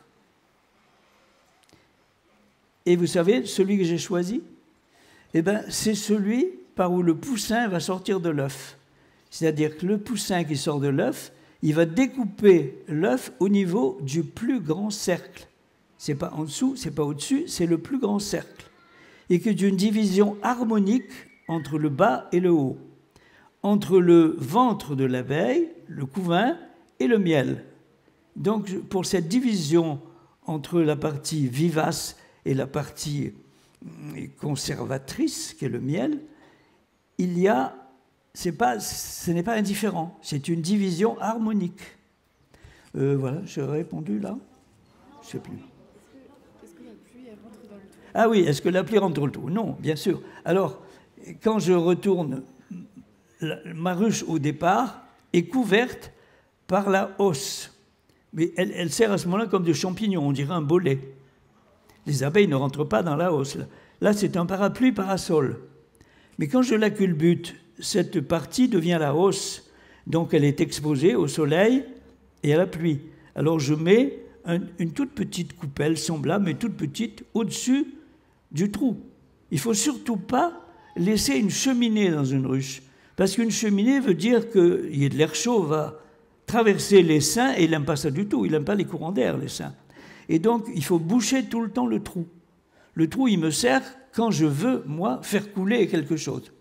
Et vous savez, celui que j'ai choisi, eh ben, c'est celui par où le poussin va sortir de l'œuf. C'est-à-dire que le poussin qui sort de l'œuf, il va découper l'œuf au niveau du plus grand cercle. Ce n'est pas en dessous, ce n'est pas au-dessus, c'est le plus grand cercle. Et que d'une division harmonique entre le bas et le haut, entre le ventre de l'abeille, le couvain, et le miel. Donc, pour cette division entre la partie vivace et la partie conservatrice, qui est le miel, il y a, c'est pas, ce n'est pas indifférent, c'est une division harmonique. Euh, voilà, j'ai répondu là? Je ne sais plus. Est-ce que la pluie elle rentre dans le trou? Ah oui, est-ce que la pluie rentre dans le trou? Non, bien sûr. Alors, quand je retourne, la, ma ruche au départ est couverte par la hausse. Mais elle, elle sert à ce moment-là comme des champignons, on dirait un bolet. Les abeilles ne rentrent pas dans la hausse. Là, là c'est un parapluie parasol. Mais quand je la culbute, cette partie devient la hausse. Donc elle est exposée au soleil et à la pluie. Alors je mets un, une toute petite coupelle semblable, mais toute petite, au-dessus du trou. Il ne faut surtout pas laisser une cheminée dans une ruche. Parce qu'une cheminée veut dire qu'il y a de l'air chaud, va traverser l'essaim, et il n'aime pas ça du tout. Il n'aime pas les courants d'air, l'essaim. Et donc, il faut boucher tout le temps le trou. Le trou, il me sert quand je veux, moi, faire couler quelque chose.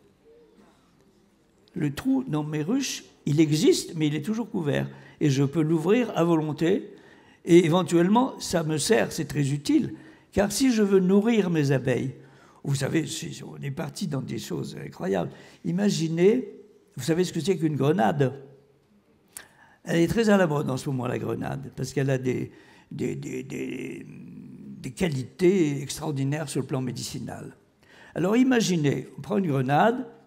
Le trou dans mes ruches, il existe, mais il est toujours couvert. Et je peux l'ouvrir à volonté. Et éventuellement, ça me sert, c'est très utile. Car si je veux nourrir mes abeilles, vous savez, on est parti dans des choses incroyables. Imaginez, vous savez ce que c'est qu'une grenade? Elle est très à la mode en ce moment, la grenade, parce qu'elle a des... Des, des, des, des qualités extraordinaires sur le plan médicinal. Alors imaginez, on prend une grenade,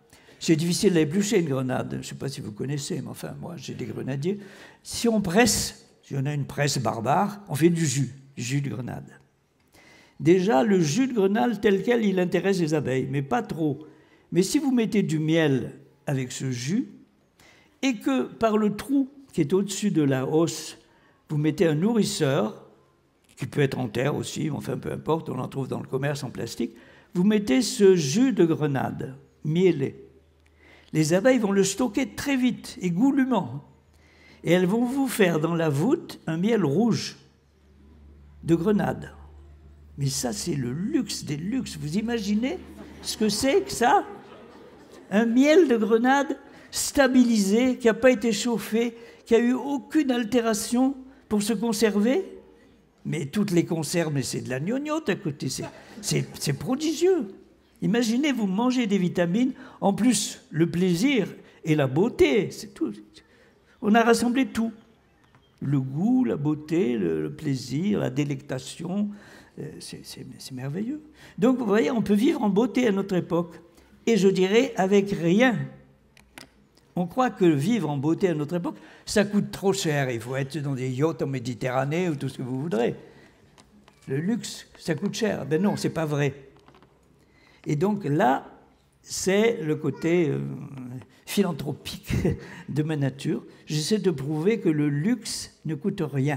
C'est difficile d'éplucher une grenade. Je ne sais pas si vous connaissez, mais enfin, moi, j'ai des grenadiers. Si on presse, si on a une presse barbare, on fait du jus, du jus de grenade. Déjà, le jus de grenade tel quel, il intéresse les abeilles, mais pas trop. Mais si vous mettez du miel avec ce jus, et que par le trou qui est au-dessus de la hausse, vous mettez un nourrisseur, qui peut être en terre aussi, enfin peu importe, on en trouve dans le commerce en plastique, vous mettez ce jus de grenade mielé. Les abeilles vont le stocker très vite et goulûment. Et elles vont vous faire dans la voûte un miel rouge de grenade. Mais ça, c'est le luxe des luxes. Vous imaginez ce que c'est que ça? Un miel de grenade stabilisé, qui n'a pas été chauffé, qui n'a eu aucune altération pour se conserver. Mais toutes les conserves, mais c'est de la gnognotte à côté. C'est prodigieux. Imaginez, vous mangez des vitamines, en plus le plaisir et la beauté, c'est tout. On a rassemblé tout. Le goût, la beauté, le, le plaisir, la délectation, euh, c'est merveilleux. Donc vous voyez, on peut vivre en beauté à notre époque. Et je dirais avec rien. On croit que vivre en beauté à notre époque, ça coûte trop cher. Il faut être dans des yachts en Méditerranée ou tout ce que vous voudrez. Le luxe, ça coûte cher. Ben non, c'est pas vrai. Et donc là, c'est le côté euh, philanthropique de ma nature. J'essaie de prouver que le luxe ne coûte rien.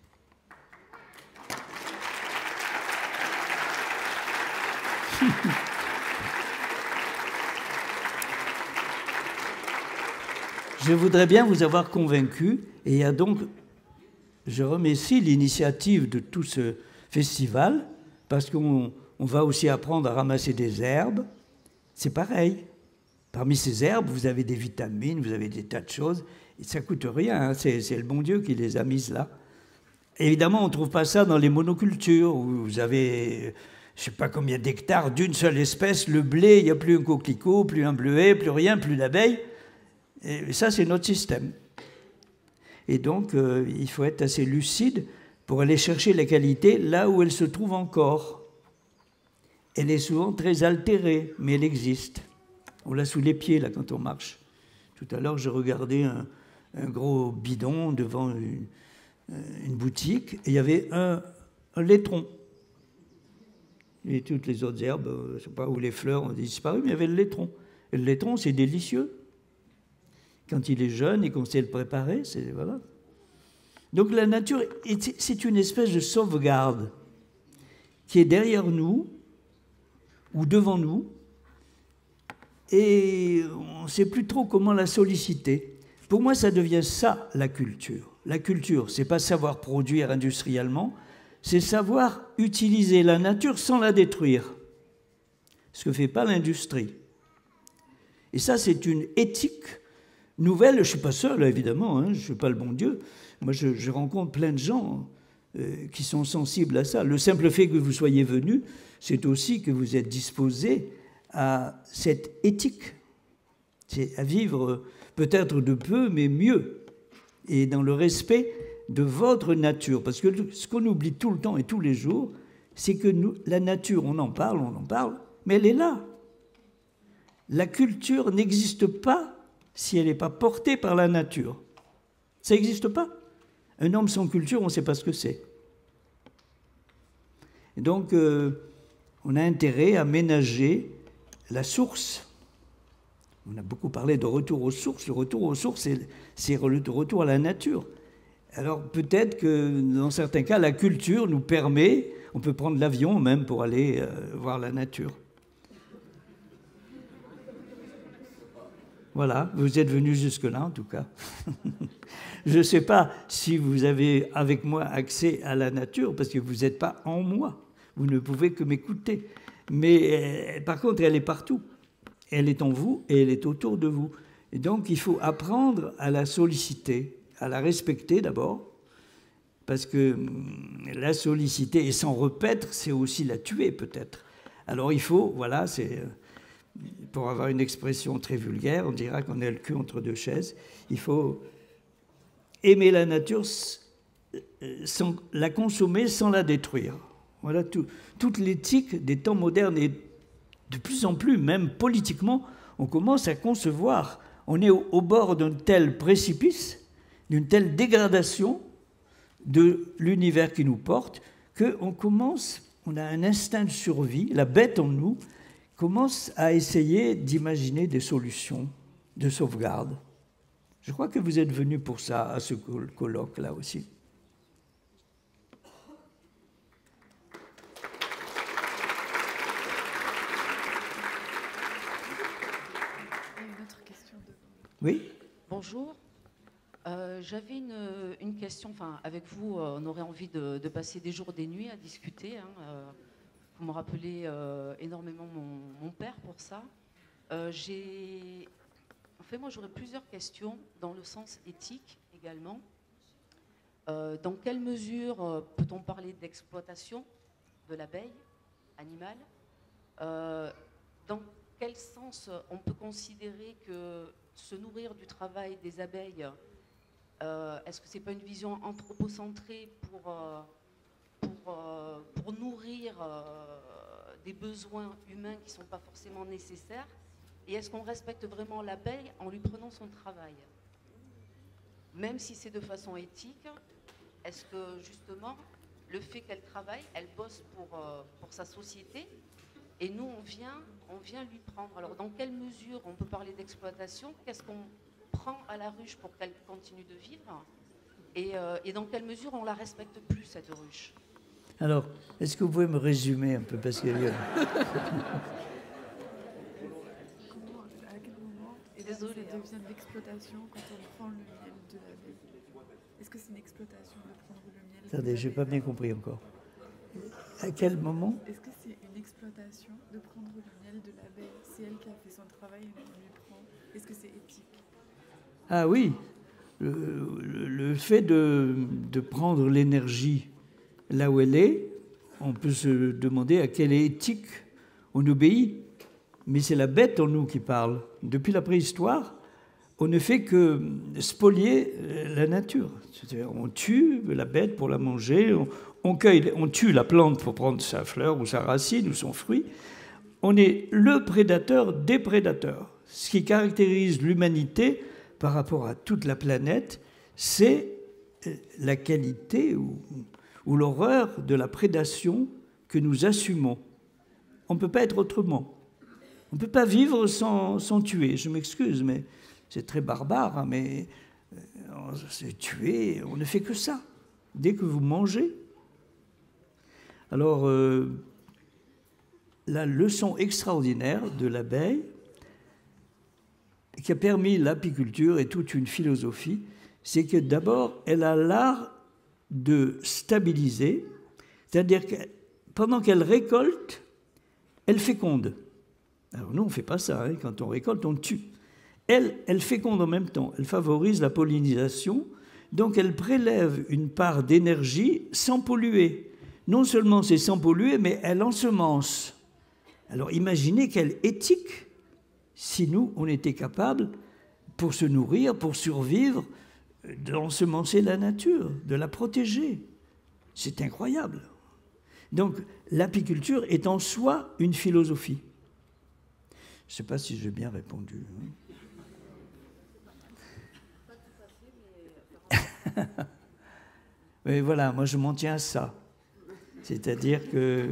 Je voudrais bien vous avoir convaincu, et il y a donc, je remercie l'initiative de tout ce festival, parce qu'on on va aussi apprendre à ramasser des herbes. C'est pareil. Parmi ces herbes, vous avez des vitamines, vous avez des tas de choses, et ça ne coûte rien, hein. C'est le bon Dieu qui les a mises là. Évidemment, on ne trouve pas ça dans les monocultures, où vous avez, je ne sais pas combien d'hectares d'une seule espèce, le blé, il n'y a plus un coquelicot, plus un bleuet, plus rien, plus d'abeilles. Et ça, c'est notre système. Et donc, euh, il faut être assez lucide pour aller chercher la qualité là où elle se trouve encore. Elle est souvent très altérée, mais elle existe. On l'a sous les pieds, là, quand on marche. Tout à l'heure, je regardais un, un gros bidon devant une, une boutique, et il y avait un, un laitron. Et toutes les autres herbes, je ne sais pas où les fleurs ont disparu, mais il y avait le laitron. Et le laitron, c'est délicieux. Quand il est jeune et qu'on sait le préparer, c'est voilà. Donc la nature, c'est une espèce de sauvegarde qui est derrière nous ou devant nous, et on ne sait plus trop comment la solliciter. Pour moi, ça devient ça, la culture. La culture, c'est pas savoir produire industriellement, c'est savoir utiliser la nature sans la détruire, ce que ne fait pas l'industrie. Et ça, c'est une éthique nouvelle. Je ne suis pas seul, évidemment, hein, je ne suis pas le bon Dieu. Moi, je, je rencontre plein de gens euh, qui sont sensibles à ça. Le simple fait que vous soyez venus, c'est aussi que vous êtes disposés à cette éthique. C'est à vivre peut-être de peu, mais mieux, et dans le respect de votre nature. Parce que ce qu'on oublie tout le temps et tous les jours, c'est que nous, la nature, on en parle, on en parle, mais elle est là. La culture n'existe pas si elle n'est pas portée par la nature. Ça n'existe pas. Un homme sans culture, on ne sait pas ce que c'est. Donc, euh, on a intérêt à ménager la source. On a beaucoup parlé de retour aux sources. Le retour aux sources, c'est le retour à la nature. Alors, peut-être que dans certains cas, la culture nous permet, on peut prendre l'avion même pour aller euh, voir la nature. Voilà, vous êtes venus jusque-là en tout cas. Je ne sais pas si vous avez avec moi accès à la nature, parce que vous n'êtes pas en moi, vous ne pouvez que m'écouter. Mais euh, par contre, elle est partout. Elle est en vous et elle est autour de vous. Et donc, il faut apprendre à la solliciter, à la respecter d'abord, parce que la solliciter et s'en repaître, c'est aussi la tuer peut-être. Alors il faut, voilà, c'est... Pour avoir une expression très vulgaire, on dira qu'on a le cul entre deux chaises. Il faut aimer la nature sans la consommer, sans la détruire. Voilà tout, toute l'éthique des temps modernes, et de plus en plus, même politiquement, on commence à concevoir, on est au, au bord d'un tel précipice, d'une telle dégradation de l'univers qui nous porte, qu'on commence, on a un instinct de survie, la bête en nous commence à essayer d'imaginer des solutions de sauvegarde. Je crois que vous êtes venus pour ça, à ce colloque-là aussi. Une autre question de... Oui. Bonjour. Euh, J'avais une, une question, enfin, avec vous, euh, on aurait envie de, de passer des jours, des nuits à discuter. Hein, euh, vous me rappelez euh, énormément mon, mon père pour ça. Euh, j'ai... En fait, moi, j'aurais plusieurs questions dans le sens éthique également. Euh, dans quelle mesure euh, peut-on parler d'exploitation de l'abeille animale? euh, Dans quel sens on peut considérer que se nourrir du travail des abeilles, euh, est-ce que ce n'est pas une vision anthropocentrée pour, euh, pour, euh, pour nourrir euh, des besoins humains qui ne sont pas forcément nécessaires? Et est-ce qu'on respecte vraiment l'abeille en lui prenant son travail? Même si c'est de façon éthique, est-ce que justement, le fait qu'elle travaille, elle bosse pour, euh, pour sa société, et nous, on vient, on vient lui prendre. Alors, dans quelle mesure on peut parler d'exploitation? Qu'est-ce qu'on prend à la ruche pour qu'elle continue de vivre? Et, euh, et dans quelle mesure on la respecte plus, cette ruche? Alors, est-ce que vous pouvez me résumer un peu, parce que... Désolée, ça devient de l'exploitation quand on prend le miel de l'abeille. Est-ce que c'est une exploitation de prendre le miel? Attendez, je n'ai pas bien compris encore. À quel moment? Est-ce que c'est une exploitation de prendre le miel de l'abeille? C'est elle qui a fait son travail et on lui prend. Est-ce que c'est éthique? Ah oui, le, le, le fait de, de prendre l'énergie là où elle est, on peut se demander à quelle éthique on obéit. Mais c'est la bête en nous qui parle. Depuis la préhistoire, on ne fait que spolier la nature. C'est-à-dire, on tue la bête pour la manger, on, on, cueille, on tue la plante pour prendre sa fleur ou sa racine ou son fruit. On est le prédateur des prédateurs. Ce qui caractérise l'humanité par rapport à toute la planète, c'est la qualité ou, ou l'horreur de la prédation que nous assumons. On ne peut pas être autrement. On ne peut pas vivre sans, sans tuer. Je m'excuse, mais c'est très barbare, hein, mais euh, c'est tuer, on ne fait que ça. Dès que vous mangez. Alors, euh, la leçon extraordinaire de l'abeille, qui a permis l'apiculture et toute une philosophie, c'est que d'abord, elle a l'art de stabiliser, c'est-à-dire que pendant qu'elle récolte, elle féconde. Alors nous, on ne fait pas ça, hein. Quand on récolte, on tue. Elle, elle féconde en même temps, elle favorise la pollinisation, donc elle prélève une part d'énergie sans polluer. Non seulement c'est sans polluer, mais elle ensemence. Alors imaginez quelle éthique, si nous, on était capable, pour se nourrir, pour survivre, d'ensemencer la nature, de la protéger. C'est incroyable. Donc l'apiculture est en soi une philosophie. Je ne sais pas si j'ai bien répondu. Mais voilà, moi je m'en tiens à ça. C'est-à-dire que...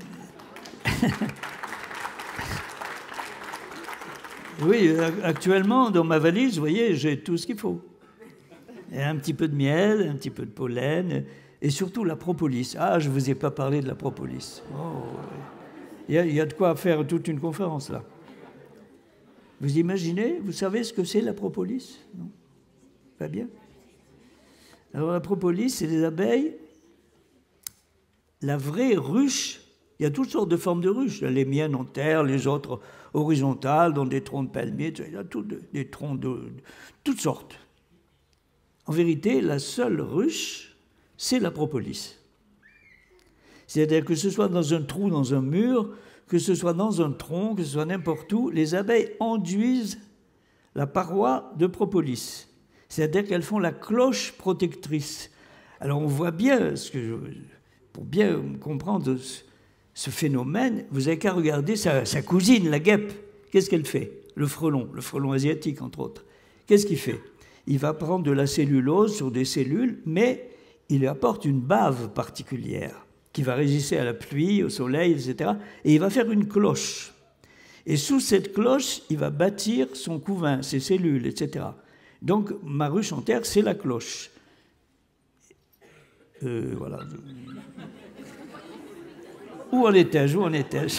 oui, actuellement, dans ma valise, vous voyez, j'ai tout ce qu'il faut. Il y a un petit peu de miel, un petit peu de pollen, et surtout la propolis. Ah, je ne vous ai pas parlé de la propolis. Oh, il y a, il y a de quoi faire toute une conférence, là. Vous imaginez, vous savez ce que c'est la propolis? Non? Pas bien? Alors la propolis, c'est des abeilles, la vraie ruche. Il y a toutes sortes de formes de ruches. Les miennes en terre, les autres horizontales, dans des troncs de palmiers, il y a tout, des troncs de, de toutes sortes. En vérité, la seule ruche, c'est la propolis. C'est-à-dire que ce soit dans un trou, dans un mur, que ce soit dans un tronc, que ce soit n'importe où, les abeilles enduisent la paroi de propolis. C'est-à-dire qu'elles font la cloche protectrice. Alors on voit bien, ce que je, pour bien comprendre ce, ce phénomène, vous n'avez qu'à regarder sa, sa cousine, la guêpe. Qu'est-ce qu'elle fait? le frelon, le frelon asiatique entre autres. Qu'est-ce qu'il fait? Il va prendre de la cellulose sur des cellules, mais il lui apporte une bave particulière qui va résister à la pluie, au soleil, et cetera. Et il va faire une cloche. Et sous cette cloche, il va bâtir son couvain, ses cellules, et cetera. Donc, ma ruche en terre, c'est la cloche. Euh, voilà. Où en étais-je? Où en étais-je?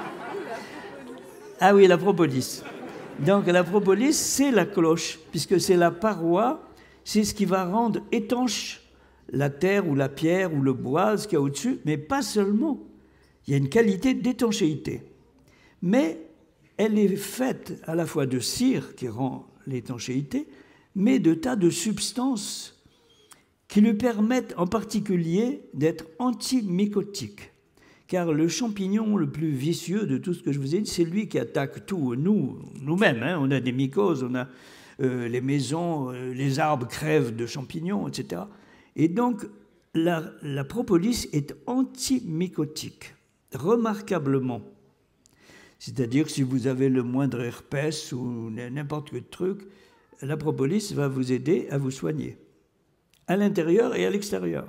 Ah oui, la propolis. Donc, la propolis, c'est la cloche, puisque c'est la paroi, c'est ce qui va rendre étanche la terre ou la pierre ou le bois, ce qu'il y a au-dessus, mais pas seulement. Il y a une qualité d'étanchéité. Mais elle est faite à la fois de cire qui rend l'étanchéité, mais de tas de substances qui lui permettent en particulier d'être antimycotique. Car le champignon le plus vicieux de tout ce que je vous ai dit, c'est lui qui attaque tout, nous, nous-mêmes. Hein, on a des mycoses, on a euh, les maisons, euh, les arbres crèvent de champignons, et cetera. Et donc, la, la propolis est antimycotique, remarquablement. C'est-à-dire que si vous avez le moindre herpès ou n'importe quel truc, la propolis va vous aider à vous soigner, à l'intérieur et à l'extérieur.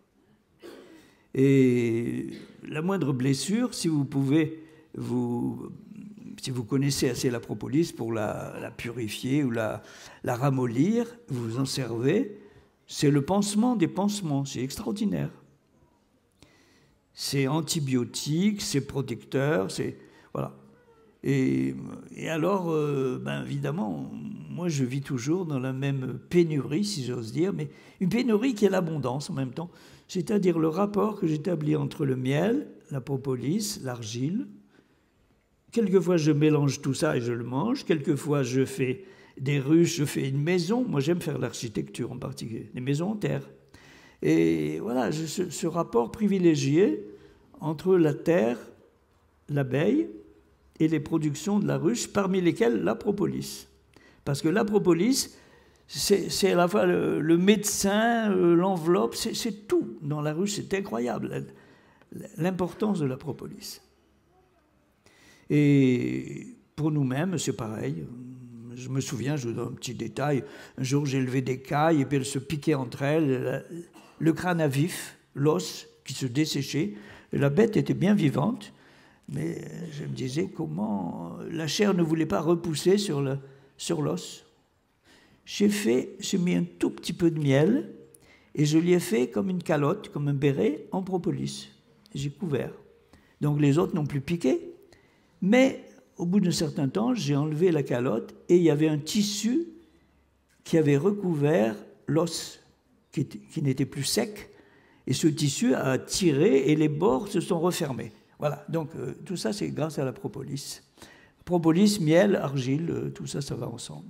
Et la moindre blessure, si vous pouvez, vous, si vous connaissez assez la propolis pour la, la purifier ou la, la ramollir, vous en servez. C'est le pansement des pansements, c'est extraordinaire. C'est antibiotique, c'est protecteur, c'est... Voilà. Et, et alors, euh, ben évidemment, moi je vis toujours dans la même pénurie, si j'ose dire, mais une pénurie qui est l'abondance en même temps, c'est-à-dire le rapport que j'établis entre le miel, la propolis, l'argile. Quelquefois je mélange tout ça et je le mange, quelquefois je fais des ruches, je fais une maison. Moi, j'aime faire l'architecture en particulier, des maisons en terre. Et voilà, je, ce, ce rapport privilégié entre la terre, l'abeille et les productions de la ruche, parmi lesquelles la propolis. Parce que la propolis, c'est à la fois le, le médecin, l'enveloppe, c'est tout dans la ruche, c'est incroyable, l'importance de la propolis. Et pour nous-mêmes, c'est pareil. Je me souviens, je vous donne un petit détail, un jour j'ai élevé des cailles et puis elles se piquaient entre elles, le crâne à vif, l'os qui se desséchait, et la bête était bien vivante, mais je me disais comment la chair ne voulait pas repousser sur le, sur l'os. J'ai fait, j'ai mis un tout petit peu de miel et je lui ai fait comme une calotte, comme un béret en propolis. J'ai couvert. Donc les autres n'ont plus piqué, mais au bout d'un certain temps, j'ai enlevé la calotte et il y avait un tissu qui avait recouvert l'os, qui, qui n'était plus sec. Et ce tissu a tiré et les bords se sont refermés. Voilà, donc euh, tout ça, c'est grâce à la propolis. Propolis, miel, argile, euh, tout ça, ça va ensemble.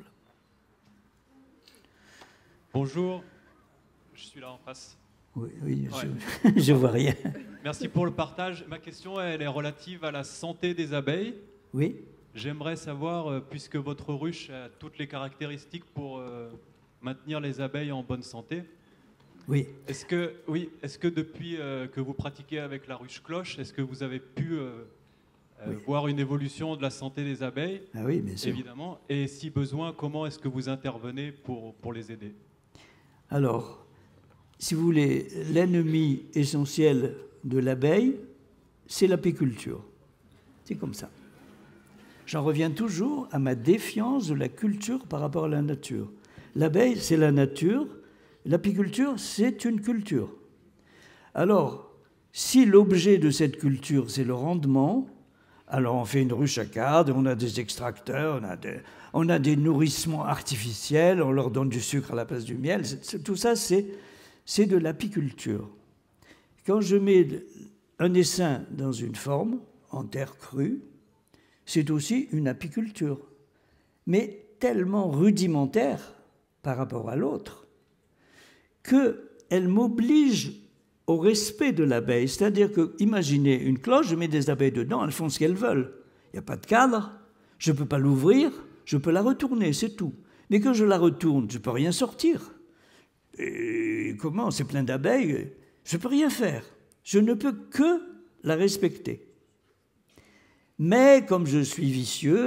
Bonjour, je suis là en face. Oui, oui, ouais. je ne vois rien. Merci pour le partage. Ma question, elle est relative à la santé des abeilles. Oui. J'aimerais savoir, puisque votre ruche a toutes les caractéristiques pour euh, maintenir les abeilles en bonne santé. Oui. Est-ce que, oui, est-ce que depuis euh, que vous pratiquez avec la ruche cloche, est-ce que vous avez pu euh, euh, oui. voir une évolution de la santé des abeilles? Ah oui, bien sûr. Évidemment. Et si besoin, comment est-ce que vous intervenez pour, pour les aider? Alors, si vous voulez, l'ennemi essentiel de l'abeille, c'est l'apiculture. C'est comme ça. J'en reviens toujours à ma défiance de la culture par rapport à la nature. L'abeille, c'est la nature. L'apiculture, c'est une culture. Alors, si l'objet de cette culture, c'est le rendement, alors on fait une ruche à cardes, on a des extracteurs, on a des, on a des nourrissements artificiels, on leur donne du sucre à la place du miel. C'est, tout ça, c'est, c'est de l'apiculture. Quand je mets un essaim dans une forme, en terre crue, c'est aussi une apiculture, mais tellement rudimentaire par rapport à l'autre, qu'elle m'oblige au respect de l'abeille. C'est-à-dire que, imaginez une cloche, je mets des abeilles dedans, elles font ce qu'elles veulent. Il n'y a pas de cadre, je ne peux pas l'ouvrir, je peux la retourner, c'est tout. Mais quand je la retourne, je ne peux rien sortir. Et comment? C'est plein d'abeilles, je ne peux rien faire. Je ne peux que la respecter. Mais comme je suis vicieux,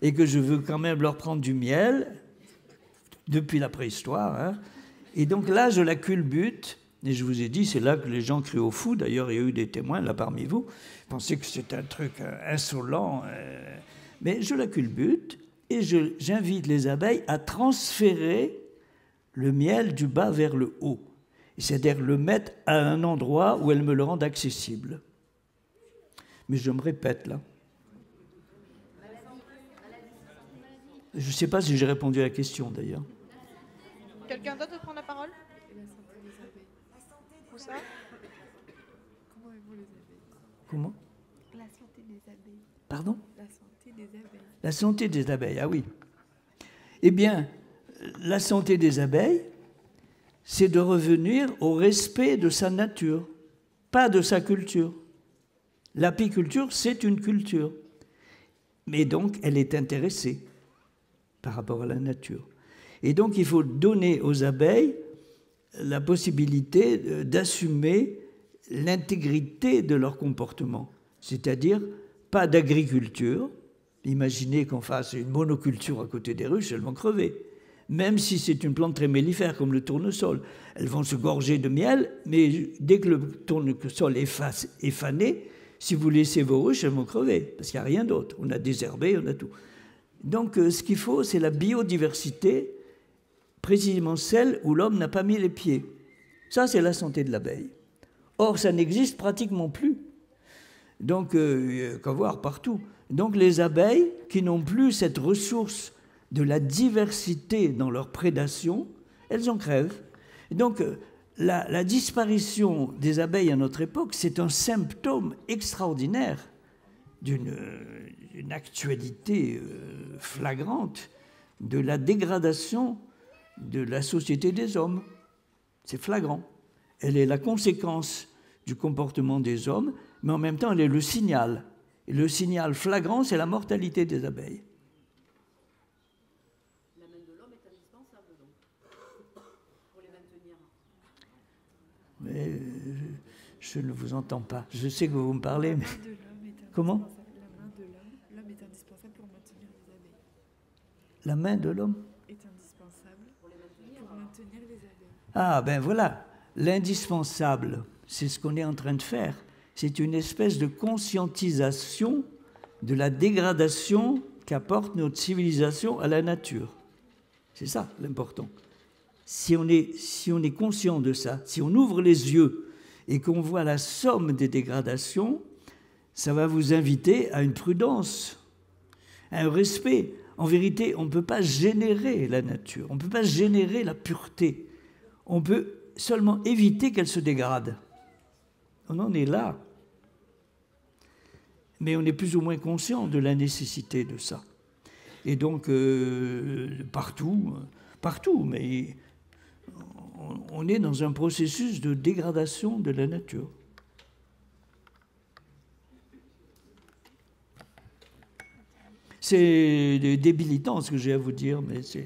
et que je veux quand même leur prendre du miel, depuis la préhistoire. Hein. Et donc là, je la culbute, et je vous ai dit, c'est là que les gens crient au fou. D'ailleurs, il y a eu des témoins là parmi vous. Ils pensaient que c'était un truc insolent. Euh, mais je la culbute, et je, j'invite les abeilles à transférer le miel du bas vers le haut. C'est-à-dire le mettre à un endroit où elles me le rendent accessible. Mais je me répète là. Je ne sais pas si j'ai répondu à la question d'ailleurs. Quelqu'un d'autre prend la parole? Où ça? Comment vont les abeilles? Comment? La santé des abeilles. Pardon? La santé des abeilles. La santé des abeilles, ah oui. Eh bien, la santé des abeilles, c'est de revenir au respect de sa nature, pas de sa culture. L'apiculture, c'est une culture. Mais donc, elle est intéressée par rapport à la nature. Et donc, il faut donner aux abeilles la possibilité d'assumer l'intégrité de leur comportement. C'est-à-dire, pas d'agriculture. Imaginez qu'on fasse une monoculture à côté des ruches, elles vont crever. Même si c'est une plante très mellifère, comme le tournesol. Elles vont se gorger de miel, mais dès que le tournesol est, face, est fané, si vous laissez vos ruches, elles vont crever, parce qu'il n'y a rien d'autre. On a désherbé, on a tout. Donc, euh, ce qu'il faut, c'est la biodiversité, précisément celle où l'homme n'a pas mis les pieds. Ça, c'est la santé de l'abeille. Or, ça n'existe pratiquement plus. Donc, euh, qu'à voir partout. Donc, les abeilles qui n'ont plus cette ressource de la diversité dans leur prédation, elles en crèvent. Et donc, euh, la, la disparition des abeilles à notre époque, c'est un symptôme extraordinaire d'une une actualité euh, flagrante de la dégradation de la société des hommes. C'est flagrant. Elle est la conséquence du comportement des hommes, mais en même temps, elle est le signal. Et le signal flagrant, c'est la mortalité des abeilles. La main de l'homme est indispensable, donc, pour les maintenir. Mais euh, je ne vous entends pas. Je sais que vous me parlez, mais... Comment ? La main de l'homme est indispensable pour maintenir les abeilles. Ah, ben voilà. L'indispensable, c'est ce qu'on est en train de faire. C'est une espèce de conscientisation de la dégradation qu'apporte notre civilisation à la nature. C'est ça l'important. Si on est, si on est conscient de ça, si on ouvre les yeux et qu'on voit la somme des dégradations, ça va vous inviter à une prudence, à un respect. En vérité, on ne peut pas générer la nature, on ne peut pas générer la pureté. On peut seulement éviter qu'elle se dégrade. On en est là. Mais on est plus ou moins conscient de la nécessité de ça. Et donc, euh, partout, partout, mais on est dans un processus de dégradation de la nature. C'est débilitant ce que j'ai à vous dire, mais c'est...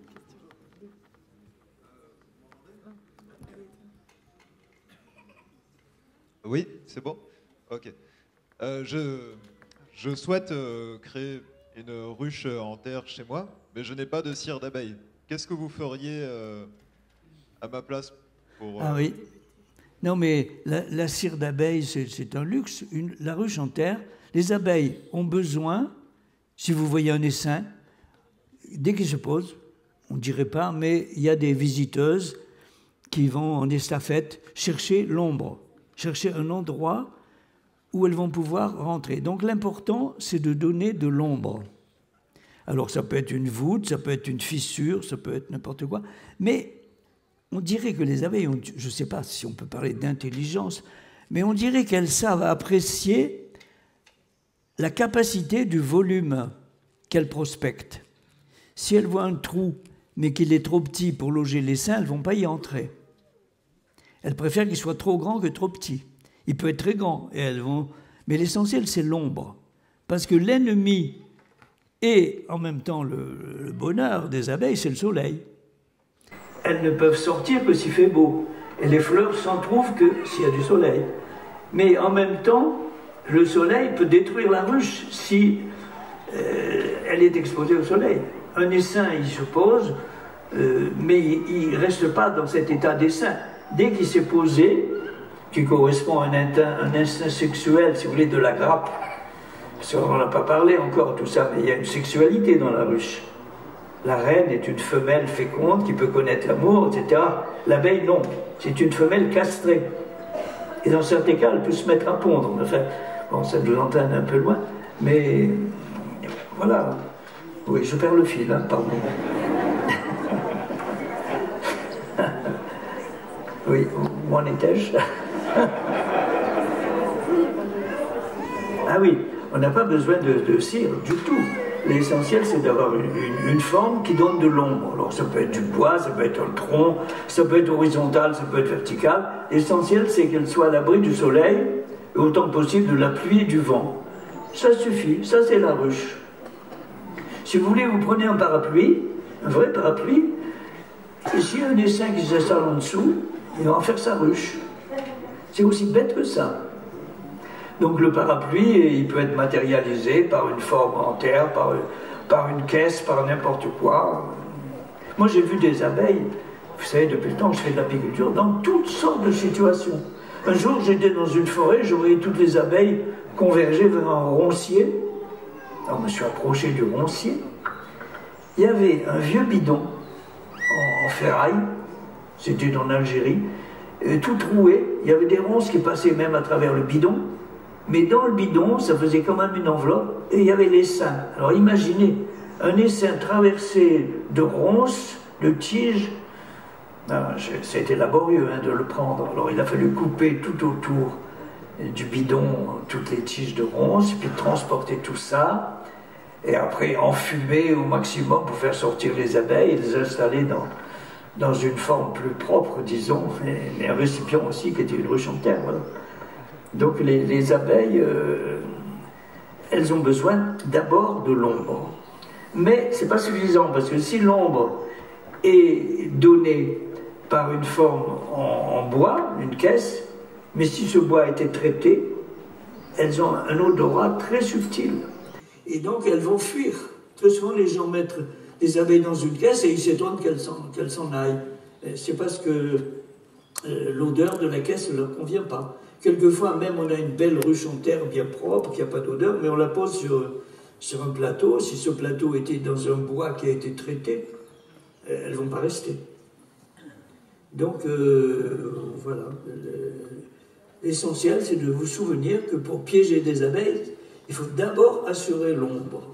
Oui, c'est bon. Ok. Euh, je, je souhaite euh, créer une ruche en terre chez moi, mais je n'ai pas de cire d'abeille. Qu'est-ce que vous feriez euh, à ma place pour... Euh... Ah oui. Non, mais la, la cire d'abeille, c'est un luxe. Une, la ruche en terre, les abeilles ont besoin... Si vous voyez un essaim, dès qu'il se pose, on ne dirait pas, mais il y a des visiteuses qui vont en estafette chercher l'ombre, chercher un endroit où elles vont pouvoir rentrer. Donc l'important, c'est de donner de l'ombre. Alors ça peut être une voûte, ça peut être une fissure, ça peut être n'importe quoi, mais on dirait que les abeilles, ont, je ne sais pas si on peut parler d'intelligence, mais on dirait qu'elles savent apprécier la capacité du volume qu'elles prospectent. Si elles voient un trou, mais qu'il est trop petit pour loger l'essaim, elles ne vont pas y entrer. Elles préfèrent qu'il soit trop grand que trop petit. Il peut être très grand, et elles vont... mais l'essentiel, c'est l'ombre. Parce que l'ennemi et en même temps le, le bonheur des abeilles, c'est le soleil. Elles ne peuvent sortir que s'il fait beau. Et les fleurs s'en trouvent que s'il y a du soleil. Mais en même temps, le soleil peut détruire la ruche si euh, elle est exposée au soleil. Un essaim, il se pose, euh, mais il ne reste pas dans cet état d'essaim. Dès qu'il s'est posé, qui correspond à un instinct, un instinct sexuel, si vous voulez, de la grappe, parce qu'on n'a pas parlé encore tout ça, mais il y a une sexualité dans la ruche. La reine est une femelle féconde qui peut connaître l'amour, et cetera. L'abeille, non. C'est une femelle castrée. Et dans certains cas, elle peut se mettre à pondre. Enfin, bon, ça nous entraîne un peu loin, mais voilà. Oui, je perds le fil, hein, pardon. Oui, où en étais-je? Ah oui, on n'a pas besoin de, de cire du tout. L'essentiel, c'est d'avoir une, une, une forme qui donne de l'ombre. Alors, ça peut être du bois, ça peut être un tronc, ça peut être horizontal, ça peut être vertical. L'essentiel, c'est qu'elle soit à l'abri du soleil, et autant que possible de la pluie et du vent. Ça suffit, ça c'est la ruche. Si vous voulez, vous prenez un parapluie, un vrai parapluie, et s'il y a un essaim qui s'installe en dessous, il va en faire sa ruche. C'est aussi bête que ça. Donc le parapluie, il peut être matérialisé par une forme en terre, par, par une caisse, par n'importe quoi. Moi j'ai vu des abeilles, vous savez, depuis le temps que je fais de l'apiculture, dans toutes sortes de situations. Un jour j'étais dans une forêt, je voyais toutes les abeilles converger vers un roncier. Alors je me suis approché du roncier. Il y avait un vieux bidon en, en ferraille, c'était en Algérie, et tout troué, il y avait des ronces qui passaient même à travers le bidon. Mais dans le bidon, ça faisait quand même une enveloppe, et il y avait l'essaim. Alors imaginez, un essaim traversé de ronces, de tiges. C'était laborieux hein, de le prendre. Alors il a fallu couper tout autour du bidon toutes les tiges de ronces, et puis transporter tout ça, et après enfumer au maximum pour faire sortir les abeilles, et les installer dans, dans une forme plus propre, disons, mais un récipient aussi qui était une ruche en terre. Voilà. Donc les, les abeilles, euh, elles ont besoin d'abord de l'ombre. Mais ce n'est pas suffisant, parce que si l'ombre est donnée par une forme en, en bois, une caisse, mais si ce bois a été traité, elles ont un odorat très subtil. Et donc elles vont fuir. Très souvent les gens mettent des abeilles dans une caisse et ils s'étonnent qu'elles s'en, qu'elles s'en aillent. C'est parce que euh, l'odeur de la caisse ne leur convient pas. Quelquefois, même, on a une belle ruche en terre bien propre, qui n'a pas d'odeur, mais on la pose sur, sur un plateau. Si ce plateau était dans un bois qui a été traité, elles ne vont pas rester. Donc, euh, voilà. L'essentiel, c'est de vous souvenir que pour piéger des abeilles, il faut d'abord assurer l'ombre.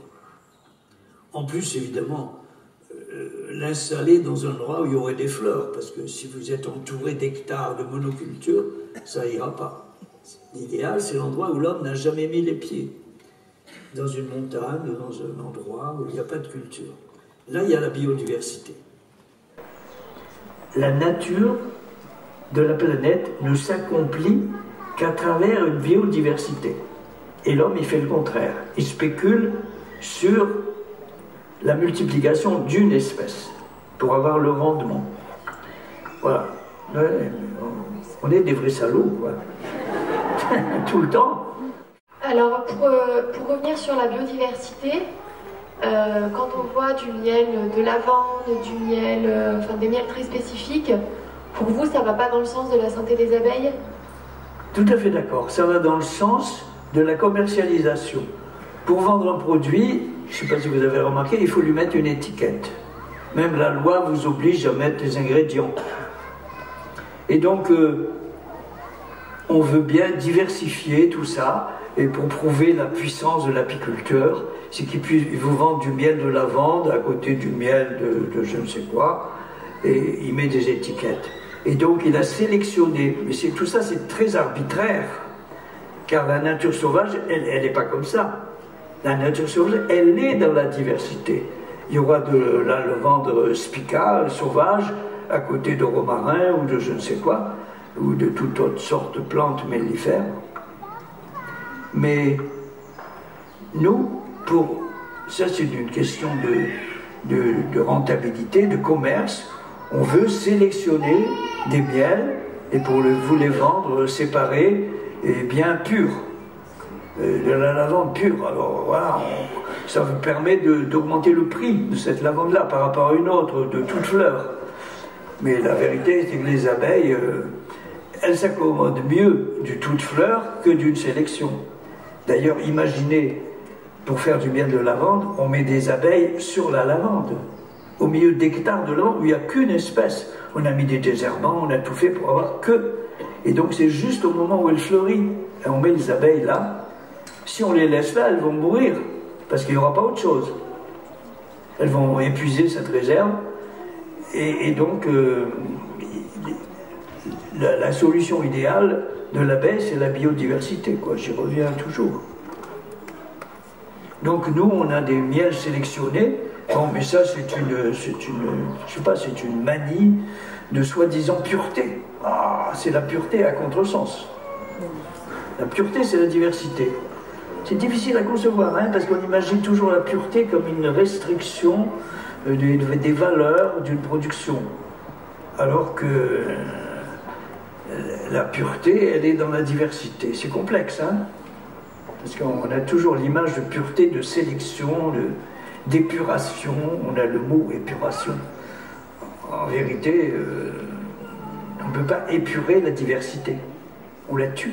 En plus, évidemment, euh, l'installer dans un endroit où il y aurait des fleurs, parce que si vous êtes entouré d'hectares de monoculture, ça ira pas. L'idéal, c'est l'endroit où l'homme n'a jamais mis les pieds. Dans une montagne, dans un endroit où il n'y a pas de culture. Là, il y a la biodiversité. La nature de la planète ne s'accomplit qu'à travers une biodiversité. Et l'homme, il fait le contraire. Il spécule sur la multiplication d'une espèce pour avoir le rendement. Voilà. On est des vrais salauds, quoi. Tout le temps. Alors, pour, euh, pour revenir sur la biodiversité, euh, quand on voit du miel de lavande, du miel, euh, enfin des miels très spécifiques, pour vous, ça ne va pas dans le sens de la santé des abeilles? Tout à fait d'accord. Ça va dans le sens de la commercialisation. Pour vendre un produit, je ne sais pas si vous avez remarqué, il faut lui mettre une étiquette. Même la loi vous oblige à mettre les ingrédients. Et donc, euh, on veut bien diversifier tout ça, et pour prouver la puissance de l'apiculteur, c'est qu'il puisse vous vendre du miel de lavande à côté du miel de, de je ne sais quoi, et il met des étiquettes. Et donc, il a sélectionné, mais c'est, tout ça c'est très arbitraire, car la nature sauvage, elle n'est pas comme ça. La nature sauvage, elle est dans la diversité. Il y aura de la lavande spica, sauvage, à côté de romarin ou de je ne sais quoi, ou de toute autre sorte de plantes mellifères. Mais nous, pour ça c'est une question de, de, de rentabilité, de commerce, on veut sélectionner des miels et pour le, vous les vendre séparés et bien purs. euh, de la lavande pure. Alors voilà, on, ça vous permet d'augmenter le prix de cette lavande-là par rapport à une autre, de toute fleur. Mais la vérité, c'est que les abeilles, euh, elles s'accommodent mieux du toute fleur que d'une sélection. D'ailleurs, imaginez, pour faire du miel de lavande, on met des abeilles sur la lavande, au milieu d'hectares de lavande où il n'y a qu'une espèce. On a mis des désherbants, on a tout fait pour avoir que. Et donc c'est juste au moment où elle fleurit, et on met les abeilles là. Si on les laisse là, elles vont mourir, parce qu'il n'y aura pas autre chose. Elles vont épuiser cette réserve. Et, et donc, euh, la, la solution idéale de l'abeille, c'est la biodiversité, quoi. J'y reviens toujours. Donc nous, on a des miels sélectionnés. Bon, mais ça, c'est une, c'est une, je sais pas, c'est une manie de soi-disant pureté. Ah, c'est la pureté à contresens. La pureté, c'est la diversité. C'est difficile à concevoir, hein, parce qu'on imagine toujours la pureté comme une restriction euh, des, des valeurs d'une production. Alors que euh, la pureté, elle est dans la diversité. C'est complexe, hein, parce qu'on a toujours l'image de pureté, de sélection, de d'épuration, on a le mot épuration. En vérité, euh, on ne peut pas épurer la diversité, on la tue.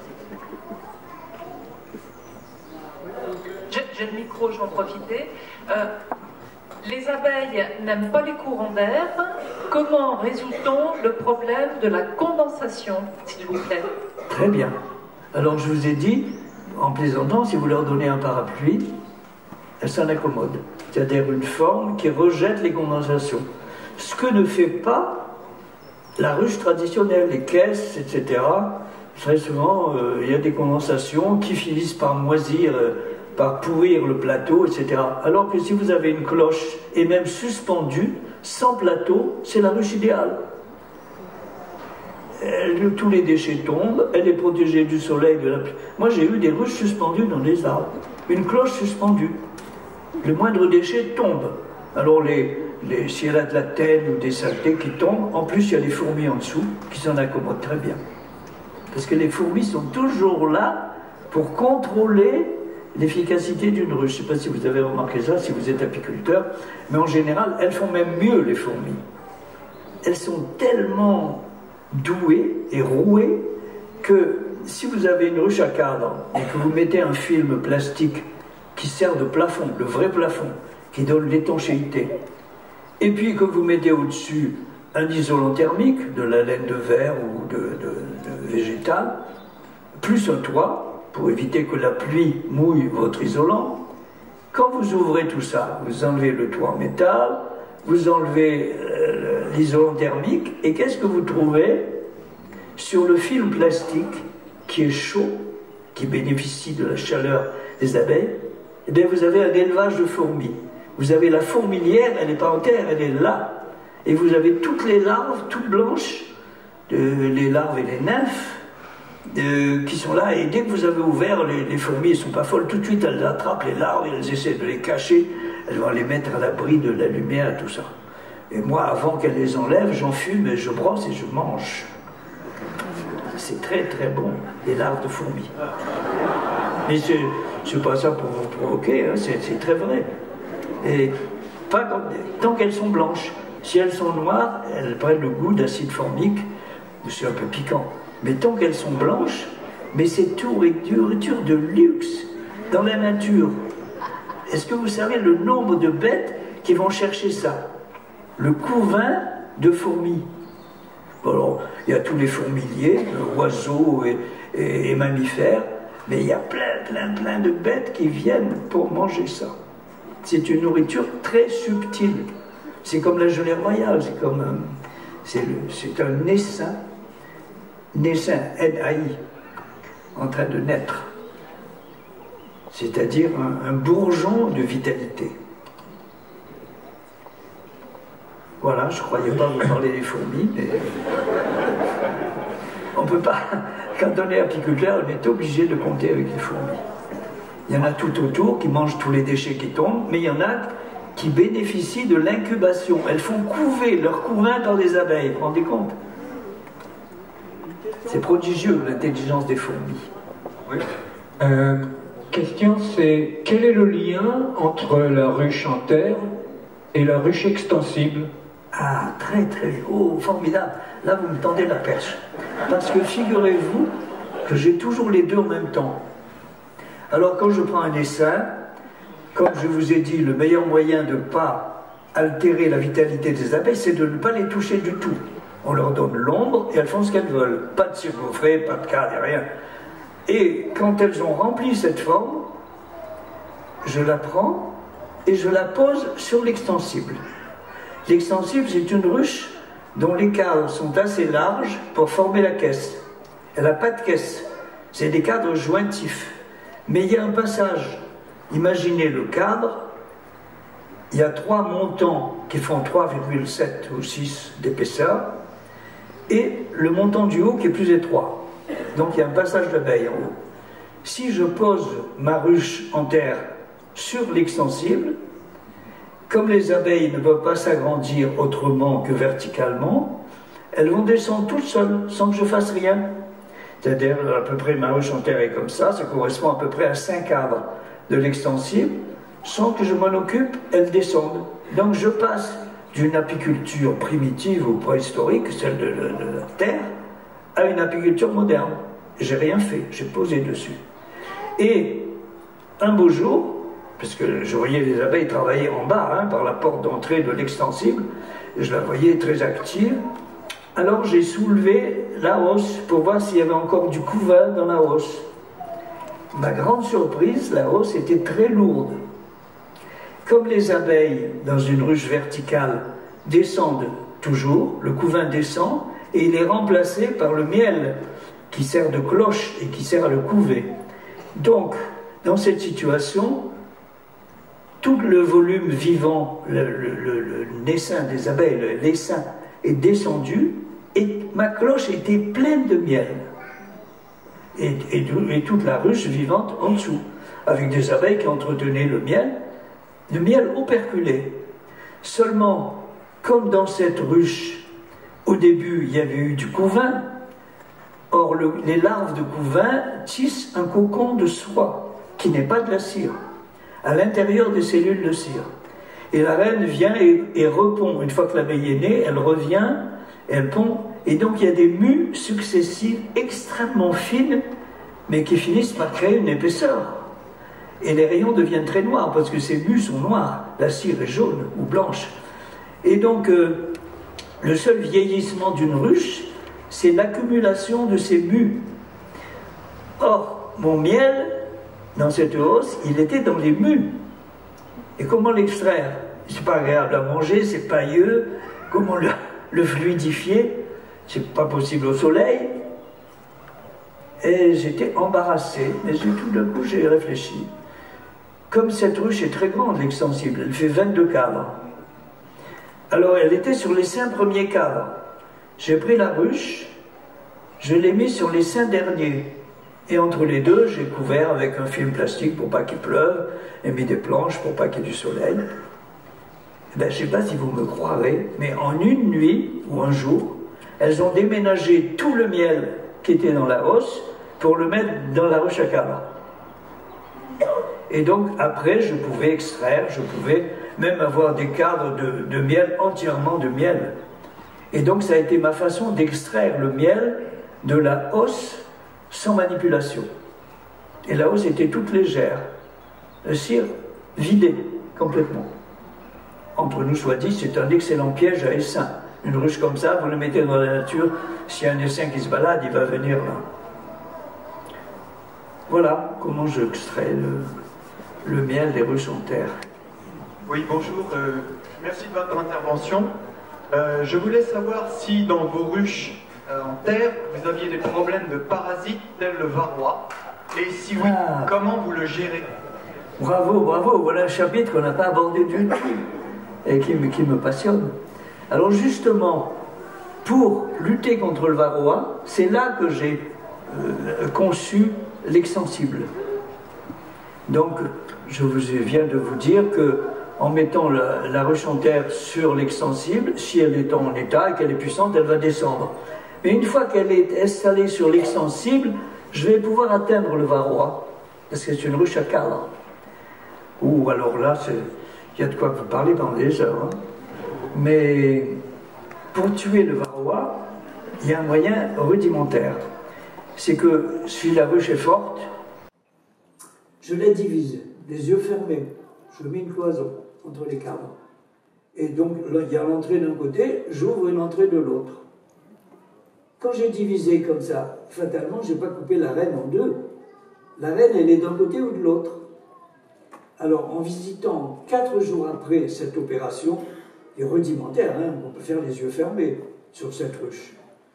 J'ai le micro, je vais en profiter. Euh, les abeilles n'aiment pas les courants d'air. Comment résout-on le problème de la condensation, s'il vous plaît? Très bien. Alors je vous ai dit, en plaisantant, si vous leur donnez un parapluie, elles s'en accommodent. C'est-à-dire une forme qui rejette les condensations. Ce que ne fait pas la ruche traditionnelle, les caisses, et cetera. Très souvent, euh, il y a des condensations qui finissent par moisir, euh, par pourrir le plateau, et cetera. Alors que si vous avez une cloche, et même suspendue, sans plateau, c'est la ruche idéale. Elle, tous les déchets tombent, elle est protégée du soleil, de la pluie. Moi, j'ai eu des ruches suspendues dans des arbres. Une cloche suspendue. Le moindre déchet tombe. Alors, les, les, si elle a de la tête ou des saletés qui tombent, en plus, il y a les fourmis en dessous qui s'en accommodent très bien. Parce que les fourmis sont toujours là pour contrôler l'efficacité d'une ruche. Je ne sais pas si vous avez remarqué ça, si vous êtes apiculteur, mais en général, elles font même mieux, les fourmis. Elles sont tellement douées et rouées que si vous avez une ruche à cadre et que vous mettez un film plastique qui sert de plafond, le vrai plafond, qui donne l'étanchéité, et puis que vous mettez au-dessus un isolant thermique, de la laine de verre ou de, de, de végétal, plus un toit, pour éviter que la pluie mouille votre isolant, quand vous ouvrez tout ça, vous enlevez le toit en métal, vous enlevez euh, l'isolant thermique, et qu'est-ce que vous trouvez sur le film plastique qui est chaud, qui bénéficie de la chaleur des abeilles? Eh bien, vous avez un élevage de fourmis. Vous avez la fourmilière, elle n'est pas en terre, elle est là. Et vous avez toutes les larves, toutes blanches, de, les larves et les nymphes, de, qui sont là. Et dès que vous avez ouvert, les, les fourmis, elles ne sont pas folles. Tout de suite, elles attrapent les larves et elles essaient de les cacher. Elles vont les mettre à l'abri de la lumière et tout ça. Et moi, avant qu'elles les enlèvent, j'en fume et je brosse et je mange. C'est très très bon, les larves de fourmis. Mais c'est... C'est pas ça pour vous provoquer, hein, c'est très vrai. Et pas quand, tant qu'elles sont blanches. Si elles sont noires, elles prennent le goût d'acide formique, c'est un peu piquant. Mais tant qu'elles sont blanches, mais c'est nourriture de luxe dans la nature. Est-ce que vous savez le nombre de bêtes qui vont chercher ça? Le couvain de fourmis. Alors, il y a tous les fourmiliers, oiseaux et, et, et mammifères. Mais il y a plein, plein, plein de bêtes qui viennent pour manger ça. C'est une nourriture très subtile. C'est comme la gelée royale, c'est comme un, c'est un essaim, naissin, N A I, en train de naître. C'est-à-dire un, un bourgeon de vitalité. Voilà, je ne croyais pas vous parler des fourmis, mais on ne peut pas... Quand on est apiculteur, on est obligé de compter avec les fourmis. Il y en a tout autour qui mangent tous les déchets qui tombent, mais il y en a qui bénéficient de l'incubation. Elles font couver leur couvain par des abeilles, vous vous rendez compte? C'est prodigieux, l'intelligence des fourmis. Oui. Euh, question, c'est quel est le lien entre la ruche en terre et la ruche extensible? Ah, très très oh, formidable. Là, vous me tendez la perche. Parce que figurez-vous que j'ai toujours les deux en même temps. Alors, quand je prends un essaim, comme je vous ai dit, le meilleur moyen de ne pas altérer la vitalité des abeilles, c'est de ne pas les toucher du tout. On leur donne l'ombre et elles font ce qu'elles veulent. Pas de cirgofrée, pas de cadre, rien. Et quand elles ont rempli cette forme, je la prends et je la pose sur l'extensible. L'extensible, c'est une ruche dont les cadres sont assez larges pour former la caisse. Elle n'a pas de caisse, c'est des cadres jointifs. Mais il y a un passage. Imaginez le cadre, il y a trois montants qui font trois virgule sept ou six d'épaisseur, et le montant du haut qui est plus étroit. Donc il y a un passage d'abeille en haut. Si je pose ma ruche en terre sur l'extensible, comme les abeilles ne peuvent pas s'agrandir autrement que verticalement, elles vont descendre toutes seules, sans que je fasse rien. C'est-à-dire, à peu près, ma ruche en terre est comme ça, ça correspond à peu près à cinq cadres de l'extensible. Sans que je m'en occupe, elles descendent. Donc je passe d'une apiculture primitive ou préhistorique, celle de, de, de la terre, à une apiculture moderne. J'ai rien fait, j'ai posé dessus. Et un beau jour, parce que je voyais les abeilles travailler en bas, hein, par la porte d'entrée de l'extensible, je la voyais très active, alors j'ai soulevé la hausse pour voir s'il y avait encore du couvain dans la hausse. Ma grande surprise, la hausse était très lourde. Comme les abeilles, dans une ruche verticale, descendent toujours, le couvain descend, et il est remplacé par le miel, qui sert de cloche et qui sert à le couver. Donc, dans cette situation, tout le volume vivant, le, le, le, le naissain des abeilles, l'essaim, est descendu, et ma cloche était pleine de miel. Et, et, et toute la ruche vivante en dessous, avec des abeilles qui entretenaient le miel, le miel operculé. Seulement, comme dans cette ruche, au début, il y avait eu du couvain, or le, les larves de couvain tissent un cocon de soie, qui n'est pas de la cire, à l'intérieur des cellules de cire. Et la reine vient et, et repond. Une fois que l'abeille est née, elle revient, elle pond, et donc il y a des mues successives extrêmement fines, mais qui finissent par créer une épaisseur. Et les rayons deviennent très noirs, parce que ces mues sont noires, la cire est jaune ou blanche. Et donc, euh, le seul vieillissement d'une ruche, c'est l'accumulation de ces mues. Or, mon miel, dans cette hausse, il était dans les mues. Et comment l'extraire? C'est pas agréable à manger, c'est pailleux. Comment le, le fluidifier? C'est pas possible au soleil. Et j'étais embarrassé, mais tout d'un coup j'ai réfléchi. Comme cette ruche est très grande, l'extensible, elle fait vingt-deux cadres. Alors elle était sur les cinq premiers cadres. J'ai pris la ruche, je l'ai mis sur les cinq derniers. Et entre les deux, j'ai couvert avec un film plastique pour pas qu'il pleuve, et mis des planches pour pas qu'il y ait du soleil. Eh ben, je ne sais pas si vous me croirez, mais en une nuit ou un jour, elles ont déménagé tout le miel qui était dans la hausse pour le mettre dans la ruche à cadre. Et donc après, je pouvais extraire, je pouvais même avoir des cadres de, de miel, entièrement de miel. Et donc ça a été ma façon d'extraire le miel de la hausse sans manipulation. Et la hausse était toute légère, la cire vidée complètement. Entre nous soit dit, c'est un excellent piège à essaim. Une ruche comme ça, vous le mettez dans la nature, s'il y a un essaim qui se balade, il va venir là. Voilà comment j'extrais le, le miel des ruches en terre. Oui, bonjour. Euh, merci de votre intervention. Euh, je voulais savoir si dans vos ruches euh, en terre, vous aviez des problèmes de parasites tels le varroa. Et si oui, ah. comment vous le gérez? Bravo, bravo. Voilà un chapitre qu'on n'a pas abordé du tout et qui, qui me passionne. Alors justement, pour lutter contre le varroa, c'est là que j'ai euh, conçu l'extensible. Donc, je vous viens de vous dire que en mettant la, la ruche en terre sur l'extensible, si elle est en état et qu'elle est puissante, elle va descendre. Mais une fois qu'elle est installée sur l'extensible, je vais pouvoir atteindre le varroa. parce que c'est une ruche à cadre. Ou alors là, il y a de quoi vous parler pendant des heures. Hein. Mais pour tuer le varroa, il y a un moyen rudimentaire. C'est que si la ruche est forte, je la divise, les yeux fermés. Je mets une cloison entre les cadres. Et donc, là, il y a l'entrée d'un côté, j'ouvre une entrée de l'autre. Quand j'ai divisé comme ça, fatalement, je n'ai pas coupé la reine en deux. La reine, elle est d'un côté ou de l'autre. Alors, en visitant quatre jours après cette opération, et rudimentaire, hein, on peut faire les yeux fermés sur cette ruche.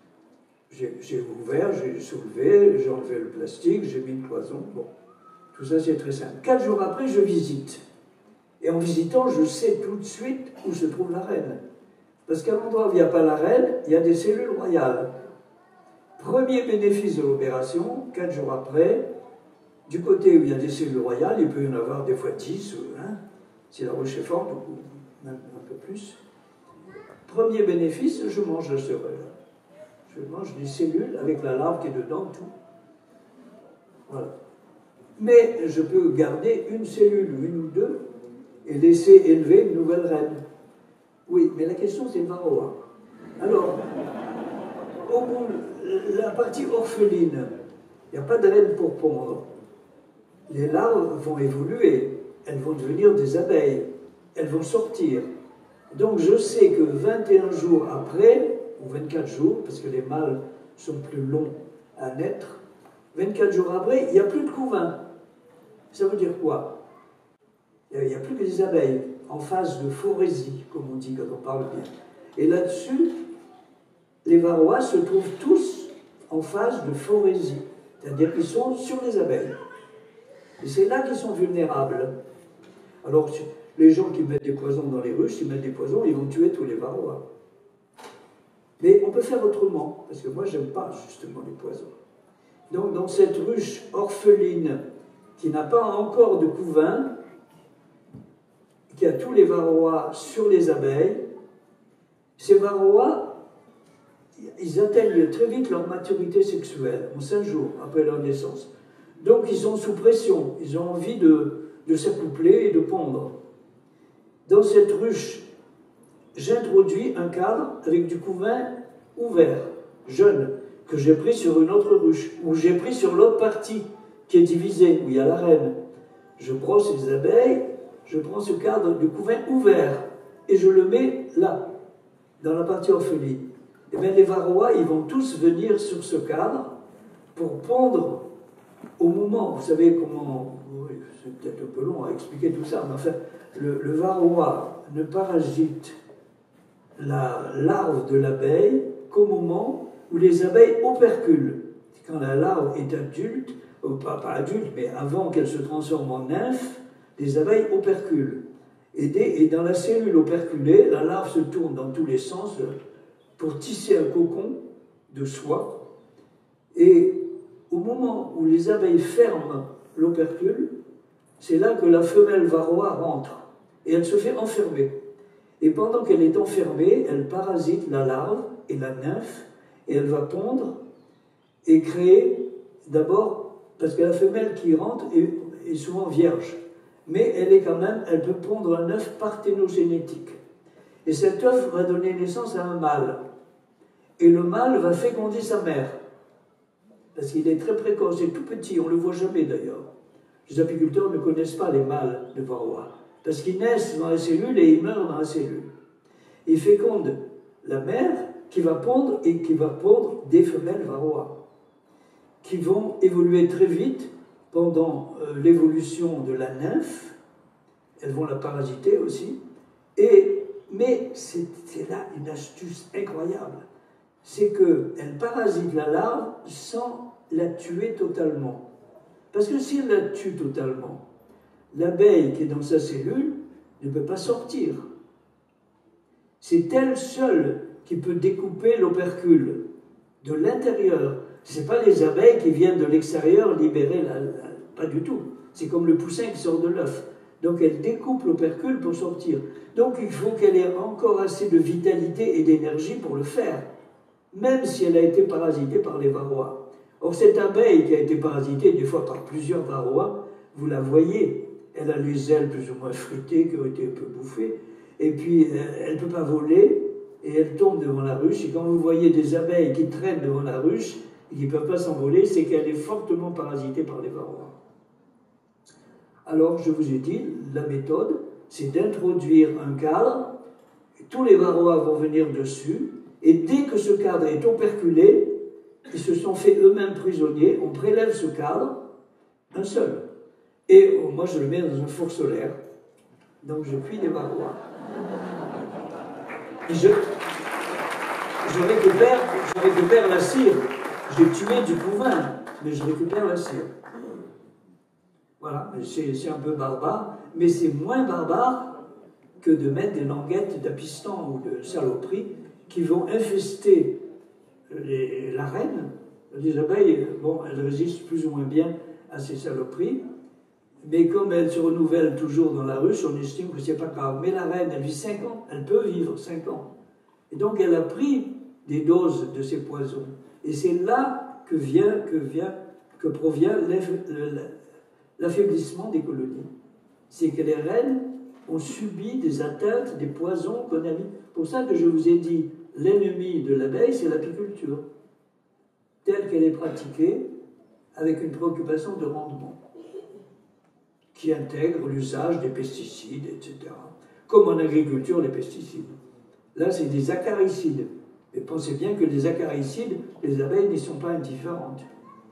J'ai ouvert, j'ai soulevé, j'ai enlevé le plastique, j'ai mis une cloison. Bon, tout ça, c'est très simple. Quatre jours après, je visite. Et en visitant, je sais tout de suite où se trouve la reine. Parce qu'à l'endroit où il n'y a pas la reine, il y a des cellules royales. Premier bénéfice de l'opération, quatre jours après, du côté où il y a des cellules royales, il peut y en avoir des fois dix, hein, si la ruche est forte, ou même un peu plus. Premier bénéfice, je mange la cervelle. Je mange des cellules avec la larve qui est dedans, tout. Voilà. Mais je peux garder une cellule, une ou deux, et laisser élever une nouvelle reine. Oui, mais la question c'est le varroa. Alors, au bout, la partie orpheline, il n'y a pas de reine pour pondre. Les larves vont évoluer, elles vont devenir des abeilles, elles vont sortir. Donc je sais que vingt et un jours après, ou vingt-quatre jours, parce que les mâles sont plus longs à naître, vingt-quatre jours après, il n'y a plus de couvain. Ça veut dire quoi? Il n'y a plus que des abeilles, en phase de phorésie, comme on dit quand on parle bien. Et là-dessus, les varroas se trouvent tous en phase de phorésie, c'est-à-dire qu'ils sont sur les abeilles. Et c'est là qu'ils sont vulnérables. Alors, les gens qui mettent des poisons dans les ruches, ils mettent des poisons, ils vont tuer tous les varroas. Mais on peut faire autrement, parce que moi, j'aime pas justement les poisons. Donc, dans cette ruche orpheline, qui n'a pas encore de couvain, qui a tous les varroas sur les abeilles, ces varroas, ils atteignent très vite leur maturité sexuelle, en cinq jours après leur naissance. Donc ils sont sous pression, ils ont envie de, de s'accoupler et de pondre. Dans cette ruche, j'introduis un cadre avec du couvain ouvert, jeune, que j'ai pris sur une autre ruche, ou j'ai pris sur l'autre partie, qui est divisée, où il y a la reine. Je brosse les abeilles, je prends ce cadre de couvain ouvert, et je le mets là, dans la partie orpheline. Et bien les varroas, ils vont tous venir sur ce cadre pour pondre au moment, vous savez comment, oui, c'est peut-être un peu long à expliquer tout ça, mais enfin, le, le varroa ne parasite la larve de l'abeille qu'au moment où les abeilles operculent. Quand la larve est adulte, ou pas, pas adulte, mais avant qu'elle se transforme en nymphe, les abeilles operculent. Et, des, et dans la cellule operculée, la larve se tourne dans tous les sens pour tisser un cocon de soie. Et au moment où les abeilles ferment l'opercule, c'est là que la femelle varroa rentre. Et elle se fait enfermer. Et pendant qu'elle est enfermée, elle parasite la larve et la nymphe, et elle va pondre et créer, d'abord, parce que la femelle qui rentre est, est souvent vierge, mais elle est quand même, elle peut pondre un œuf parthénogénétique. Et cet œuf va donner naissance à un mâle. Et le mâle va féconder sa mère. Parce qu'il est très précoce, c'est tout petit, on ne le voit jamais d'ailleurs. Les apiculteurs ne connaissent pas les mâles de varroa, parce qu'ils naissent dans la cellule et ils meurent dans la cellule. Ils fécondent la mère qui va pondre et qui va pondre des femelles varroa, qui vont évoluer très vite pendant euh, l'évolution de la nymphe. Elles vont la parasiter aussi. Et, mais c'est là une astuce incroyable. C'est qu'elle parasite la larve sans la tuer totalement. Parce que si elle la tue totalement, l'abeille qui est dans sa cellule ne peut pas sortir. C'est elle seule qui peut découper l'opercule de l'intérieur. Ce n'est pas les abeilles qui viennent de l'extérieur libérer la, la... Pas du tout. C'est comme le poussin qui sort de l'œuf. Donc elle découpe l'opercule pour sortir. Donc il faut qu'elle ait encore assez de vitalité et d'énergie pour le faire, même si elle a été parasitée par les varroas. Or, cette abeille qui a été parasitée des fois par plusieurs varroas, vous la voyez, elle a les ailes plus ou moins fritées, qui ont été un peu bouffées, et puis elle ne peut pas voler, et elle tombe devant la ruche, et quand vous voyez des abeilles qui traînent devant la ruche, et qui ne peuvent pas s'envoler, c'est qu'elle est fortement parasitée par les varroas. Alors, je vous ai dit, la méthode, c'est d'introduire un cadre, et tous les varroas vont venir dessus, et dès que ce cadre est operculé, ils se sont fait eux-mêmes prisonniers, on prélève ce cadre, un seul, et oh, moi je le mets dans un four solaire, donc je cuis les varroas. Et je, je, récupère, je récupère la cire. J'ai tué du couvain, mais je récupère la cire. Voilà, c'est un peu barbare, mais c'est moins barbare que de mettre des languettes d'apistans ou de saloperies qui vont infester les, la reine. Les abeilles, bon, elles résistent plus ou moins bien à ces saloperies, mais comme elles se renouvellent toujours dans la ruche, on estime que c'est pas grave. Mais la reine, elle vit cinq ans, elle peut vivre cinq ans. Et donc elle a pris des doses de ces poisons. Et c'est là que vient, que vient, que provient l'affaiblissement des colonies. C'est que les reines ont subi des atteintes, des poisons qu'on a mis. C'est pour ça que je vous ai dit, l'ennemi de l'abeille, c'est l'apiculture, telle qu'elle est pratiquée, avec une préoccupation de rendement, qui intègre l'usage des pesticides, et cetera. Comme en agriculture, les pesticides. Là, c'est des acaricides. Et pensez bien que les acaricides, les abeilles n'y sont pas indifférentes.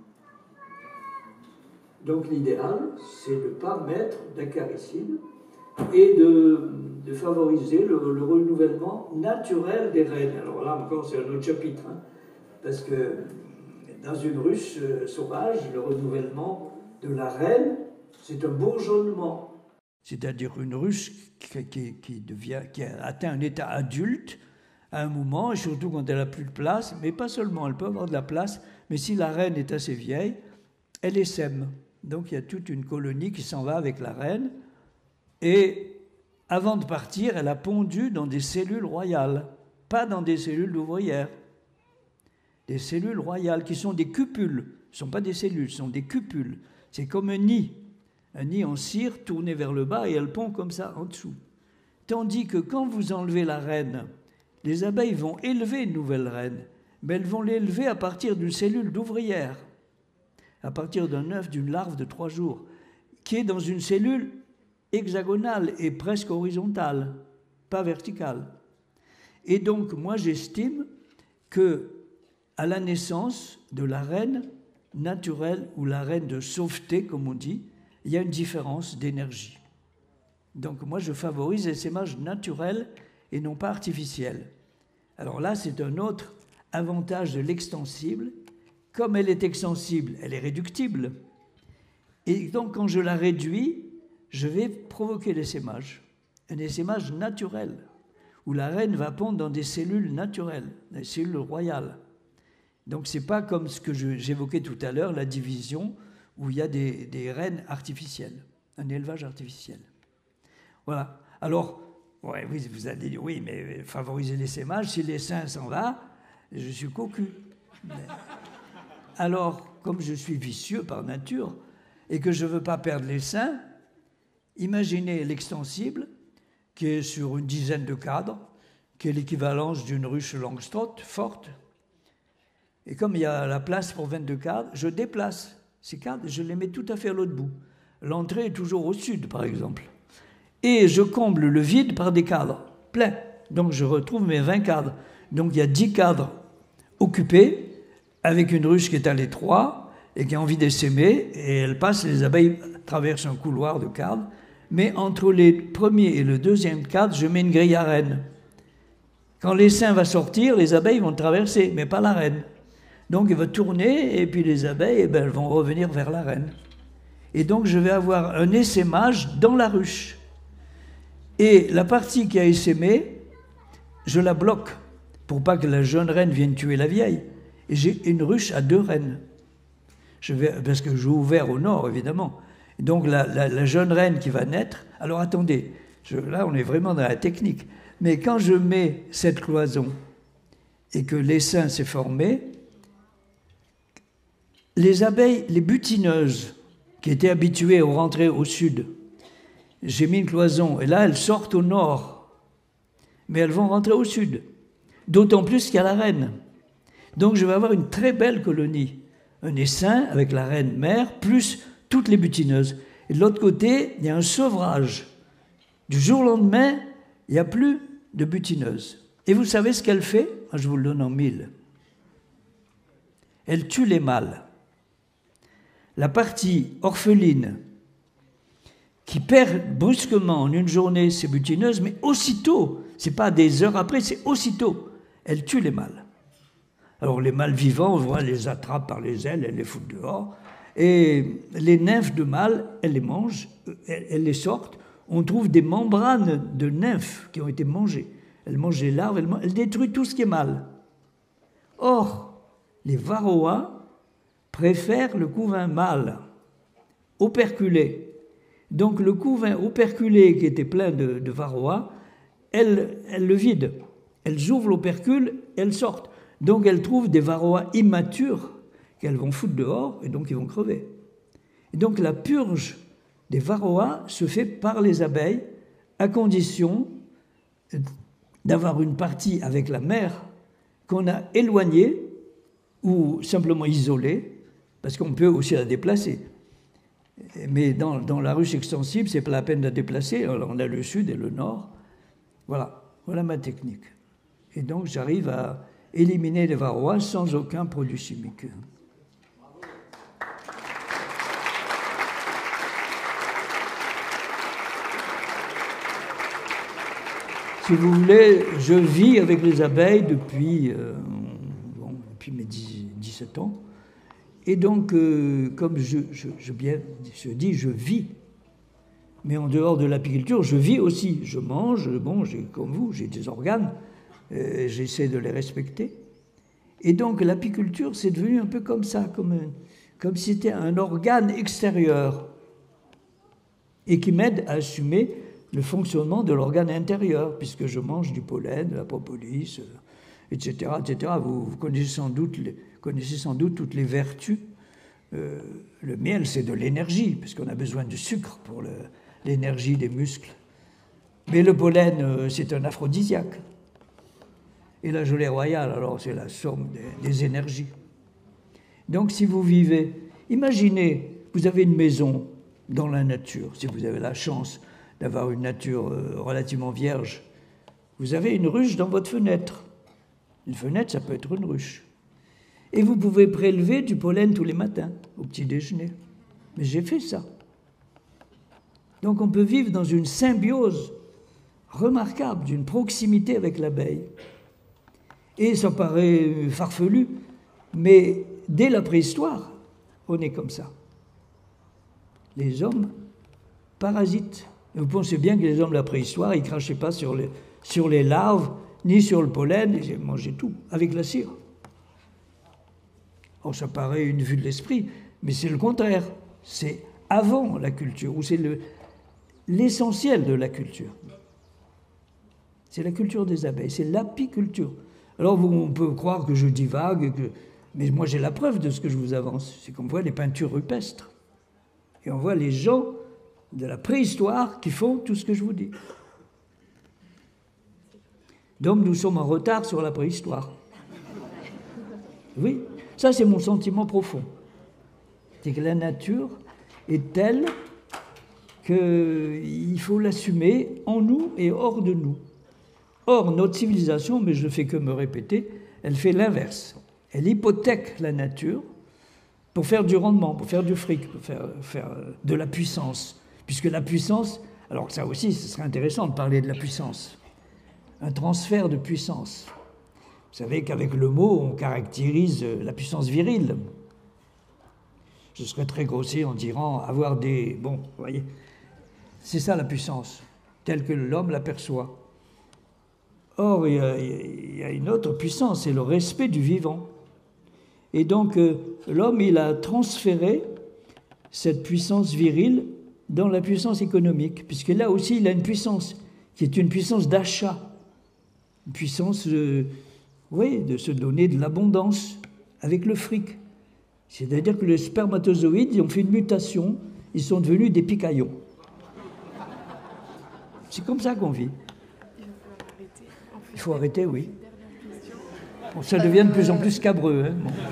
Donc l'idéal, c'est de ne pas mettre d'acaricides et de, de favoriser le, le renouvellement naturel des reines. Alors là encore, c'est un autre chapitre, hein, parce que dans une ruche euh, sauvage, le renouvellement de la reine, c'est un bourgeonnement. C'est-à-dire une ruche qui, qui, qui, devient, qui a atteint un état adulte à un moment, et surtout quand elle n'a plus de place, mais pas seulement, elle peut avoir de la place, mais si la reine est assez vieille, elle essaime. Donc il y a toute une colonie qui s'en va avec la reine, et avant de partir, elle a pondu dans des cellules royales, pas dans des cellules d'ouvrières. Des cellules royales qui sont des cupules, ce ne sont pas des cellules, ce sont des cupules. C'est comme un nid, un nid en cire tourné vers le bas et elle pond comme ça en dessous. Tandis que quand vous enlevez la reine, les abeilles vont élever une nouvelle reine, mais elles vont l'élever à partir d'une cellule d'ouvrière, à partir d'un œuf, d'une larve de trois jours, qui est dans une cellule hexagonale et presque horizontale, pas verticale. Et donc, moi, j'estime que à la naissance de la reine naturelle ou la reine de sauveté, comme on dit, il y a une différence d'énergie. Donc, moi, je favorise l'essaimage naturel et non pas artificiel. Alors là, c'est un autre avantage de l'extensible. Comme elle est extensible, elle est réductible. Et donc, quand je la réduis, je vais provoquer l'essaimage, un essaimage naturel, où la reine va pondre dans des cellules naturelles, des cellules royales. Donc, ce n'est pas comme ce que j'évoquais tout à l'heure, la division, où il y a des, des reines artificielles, un élevage artificiel. Voilà. Alors, ouais, oui, vous allez dire, oui, mais favoriser l'essaimage, si l'essaim s'en va, je suis cocu. Mais... Alors, comme je suis vicieux par nature et que je ne veux pas perdre l'essaim, imaginez l'extensible qui est sur une dizaine de cadres, qui est l'équivalence d'une ruche Langstroth forte. Et comme il y a la place pour vingt-deux cadres, je déplace ces cadres et je les mets tout à fait à l'autre bout. L'entrée est toujours au sud, par exemple. Et je comble le vide par des cadres pleins. Donc je retrouve mes vingt cadres. Donc il y a dix cadres occupés, avec une ruche qui est à l'étroit et qui a envie d'essaimer, et elle passe, les abeilles traversent un couloir de cadres, mais entre les premiers et le deuxième cadre, je mets une grille à reine. Quand l'essaim va sortir, les abeilles vont traverser, mais pas la reine. Donc il va tourner, et puis les abeilles, eh ben, elles vont revenir vers la reine. Et donc je vais avoir un essaimage dans la ruche. Et la partie qui a essaimé, je la bloque, pour pas que la jeune reine vienne tuer la vieille. Et j'ai une ruche à deux reines. Je vais, parce que j'ai ouvert au nord, évidemment. Et donc la, la, la jeune reine qui va naître... Alors attendez, je, là on est vraiment dans la technique. Mais quand je mets cette cloison et que l'essaim s'est formé, les abeilles, les butineuses, qui étaient habituées à rentrer au sud, j'ai mis une cloison, et là, elles sortent au nord, mais elles vont rentrer au sud, d'autant plus qu'il y a la reine. Donc, je vais avoir une très belle colonie, un essaim avec la reine mère, plus toutes les butineuses. Et de l'autre côté, il y a un sevrage. Du jour au lendemain, il n'y a plus de butineuses. Et vous savez ce qu'elle fait? Je vous le donne en mille. Elle tue les mâles. La partie orpheline qui perd brusquement en une journée ses butineuses, mais aussitôt, ce n'est pas des heures après, c'est aussitôt, elle tue les mâles. Alors les mâles vivants, on voit, les attrape par les ailes, elle les fout dehors, et les nymphes de mâles, elles les mangent, elles, elles les sortent. On trouve des membranes de nymphes qui ont été mangées. Elles mangent les larves, elles, mangent, elles détruisent tout ce qui est mâle. Or, les varroas préfèrent le couvain mâle, operculé. Donc le couvain operculé qui était plein de, de varroas, elles, elles le vident. Elles ouvrent l'opercule, elles sortent. Donc elles trouvent des varroas immatures qu'elles vont foutre dehors et donc ils vont crever. Et donc la purge des varroas se fait par les abeilles à condition d'avoir une partie avec la mère qu'on a éloignée ou simplement isolée, parce qu'on peut aussi la déplacer. Mais dans, dans la ruche extensible, ce n'est pas la peine de la déplacer. Alors on a le sud et le nord. Voilà, voilà ma technique. Et donc j'arrive à éliminer les varroas sans aucun produit chimique. Si vous voulez, je vis avec les abeilles depuis, euh, bon, depuis mes dix-sept ans. Et donc, euh, comme je, je, je, bien, je dis, je vis. Mais en dehors de l'apiculture, je vis aussi. Je mange, bon, j'ai, comme vous, j'ai des organes. Euh, j'essaie de les respecter. Et donc, l'apiculture, c'est devenu un peu comme ça, comme, un, comme si c'était un organe extérieur et qui m'aide à assumer le fonctionnement de l'organe intérieur, puisque je mange du pollen, de la propolis, euh, et cetera, et cetera. Vous, vous connaissez sans doute, les, connaissez sans doute toutes les vertus. Euh, le miel, c'est de l'énergie, puisqu'on a besoin de sucre pour le, l'énergie des muscles. Mais le pollen, euh, c'est un aphrodisiaque. Et la gelée royale, alors, c'est la somme des, des énergies. Donc, si vous vivez, imaginez, vous avez une maison dans la nature, si vous avez la chance d'avoir une nature relativement vierge, vous avez une ruche dans votre fenêtre. Une fenêtre, ça peut être une ruche. Et vous pouvez prélever du pollen tous les matins, au petit déjeuner. Mais j'ai fait ça. Donc on peut vivre dans une symbiose remarquable, d'une proximité avec l'abeille. Et ça paraît farfelu, mais dès la préhistoire, on est comme ça. Les hommes parasitent. Vous pensez bien que les hommes de la préhistoire, ils ne crachaient pas sur les, sur les larves, ni sur le pollen, ils mangeaient tout, avec la cire. Or, ça paraît une vue de l'esprit, mais c'est le contraire. C'est avant la culture, ou c'est le, l'essentiel de la culture. C'est la culture des abeilles, c'est l'apiculture. Alors, on peut croire que je divague, que, mais moi j'ai la preuve de ce que je vous avance. C'est qu'on voit les peintures rupestres. Et on voit les gens de la préhistoire qui font tout ce que je vous dis. Donc nous sommes en retard sur la préhistoire. Oui, ça c'est mon sentiment profond. C'est que la nature est telle qu'il faut l'assumer en nous et hors de nous. Or, notre civilisation, mais je ne fais que me répéter, elle fait l'inverse. Elle hypothèque la nature pour faire du rendement, pour faire du fric, pour faire, faire de la puissance. Puisque la puissance, alors ça aussi, ce serait intéressant de parler de la puissance. Un transfert de puissance. Vous savez qu'avec le mot, on caractérise la puissance virile. Je serais très grossier en disant avoir des... Bon, vous voyez, c'est ça la puissance, telle que l'homme l'aperçoit. Or, il y a, il y a une autre puissance, c'est le respect du vivant. Et donc, euh, l'homme, il a transféré cette puissance virile dans la puissance économique, puisque là aussi, il a une puissance qui est une puissance d'achat, une puissance, euh, oui, de se donner de l'abondance avec le fric. C'est-à-dire que les spermatozoïdes ils ont fait une mutation, ils sont devenus des picaillons. C'est comme ça qu'on vit. Il faut arrêter, oui. Bon, ça devient de plus en plus scabreux. Hein, bon.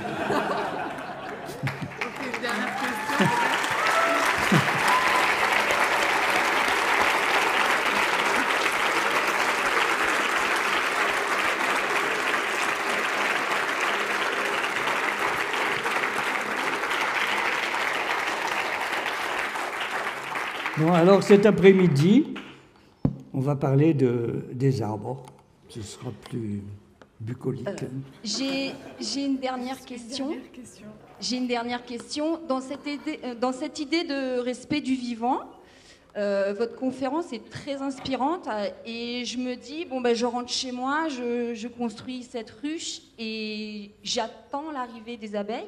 Bon, alors cet après-midi, on va parler de, des arbres. Ce sera plus bucolique. Euh, j'ai, j'ai une dernière question. J'ai une dernière question. Dans cette idée, dans cette idée de respect du vivant, euh, votre conférence est très inspirante et je me dis, bon ben je rentre chez moi, je, je construis cette ruche et j'attends l'arrivée des abeilles.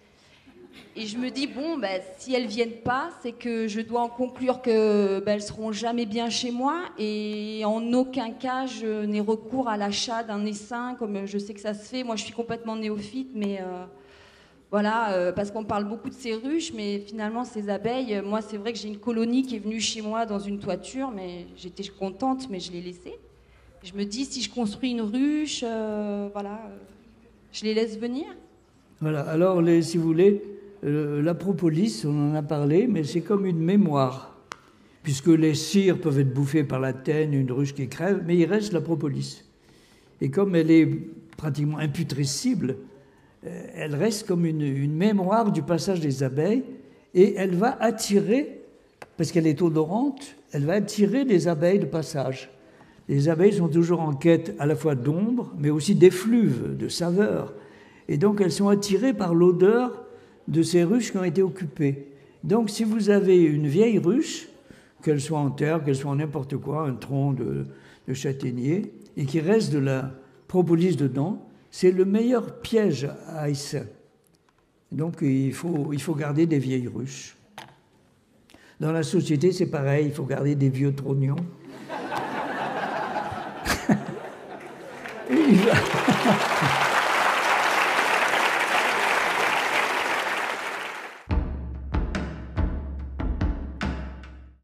Et je me dis, bon, ben, si elles ne viennent pas, c'est que je dois en conclure qu'elles ben, ne seront jamais bien chez moi. Et en aucun cas, je n'ai recours à l'achat d'un essaim, comme je sais que ça se fait. Moi, je suis complètement néophyte, mais euh, voilà, euh, parce qu'on parle beaucoup de ces ruches, mais finalement, ces abeilles, moi, c'est vrai que j'ai une colonie qui est venue chez moi dans une toiture, mais j'étais contente, mais je l'ai laissée. Je me dis, si je construis une ruche, euh, voilà, euh, je les laisse venir. Voilà, alors, les, si vous voulez... Euh, la propolis, on en a parlé, mais c'est comme une mémoire, puisque les cires peuvent être bouffées par la teigne, une ruche qui crève, mais il reste la propolis. Et comme elle est pratiquement imputrescible, euh, elle reste comme une, une mémoire du passage des abeilles, et elle va attirer, parce qu'elle est odorante, elle va attirer les abeilles de passage. Les abeilles sont toujours en quête à la fois d'ombre, mais aussi d'effluves, de saveurs, et donc elles sont attirées par l'odeur de ces ruches qui ont été occupées. Donc, si vous avez une vieille ruche, qu'elle soit en terre, qu'elle soit en n'importe quoi, un tronc de, de châtaignier, et qu'il reste de la propolis dedans, c'est le meilleur piège à essaim. Donc, il faut, il faut garder des vieilles ruches. Dans la société, c'est pareil, il faut garder des vieux trognons. Il va...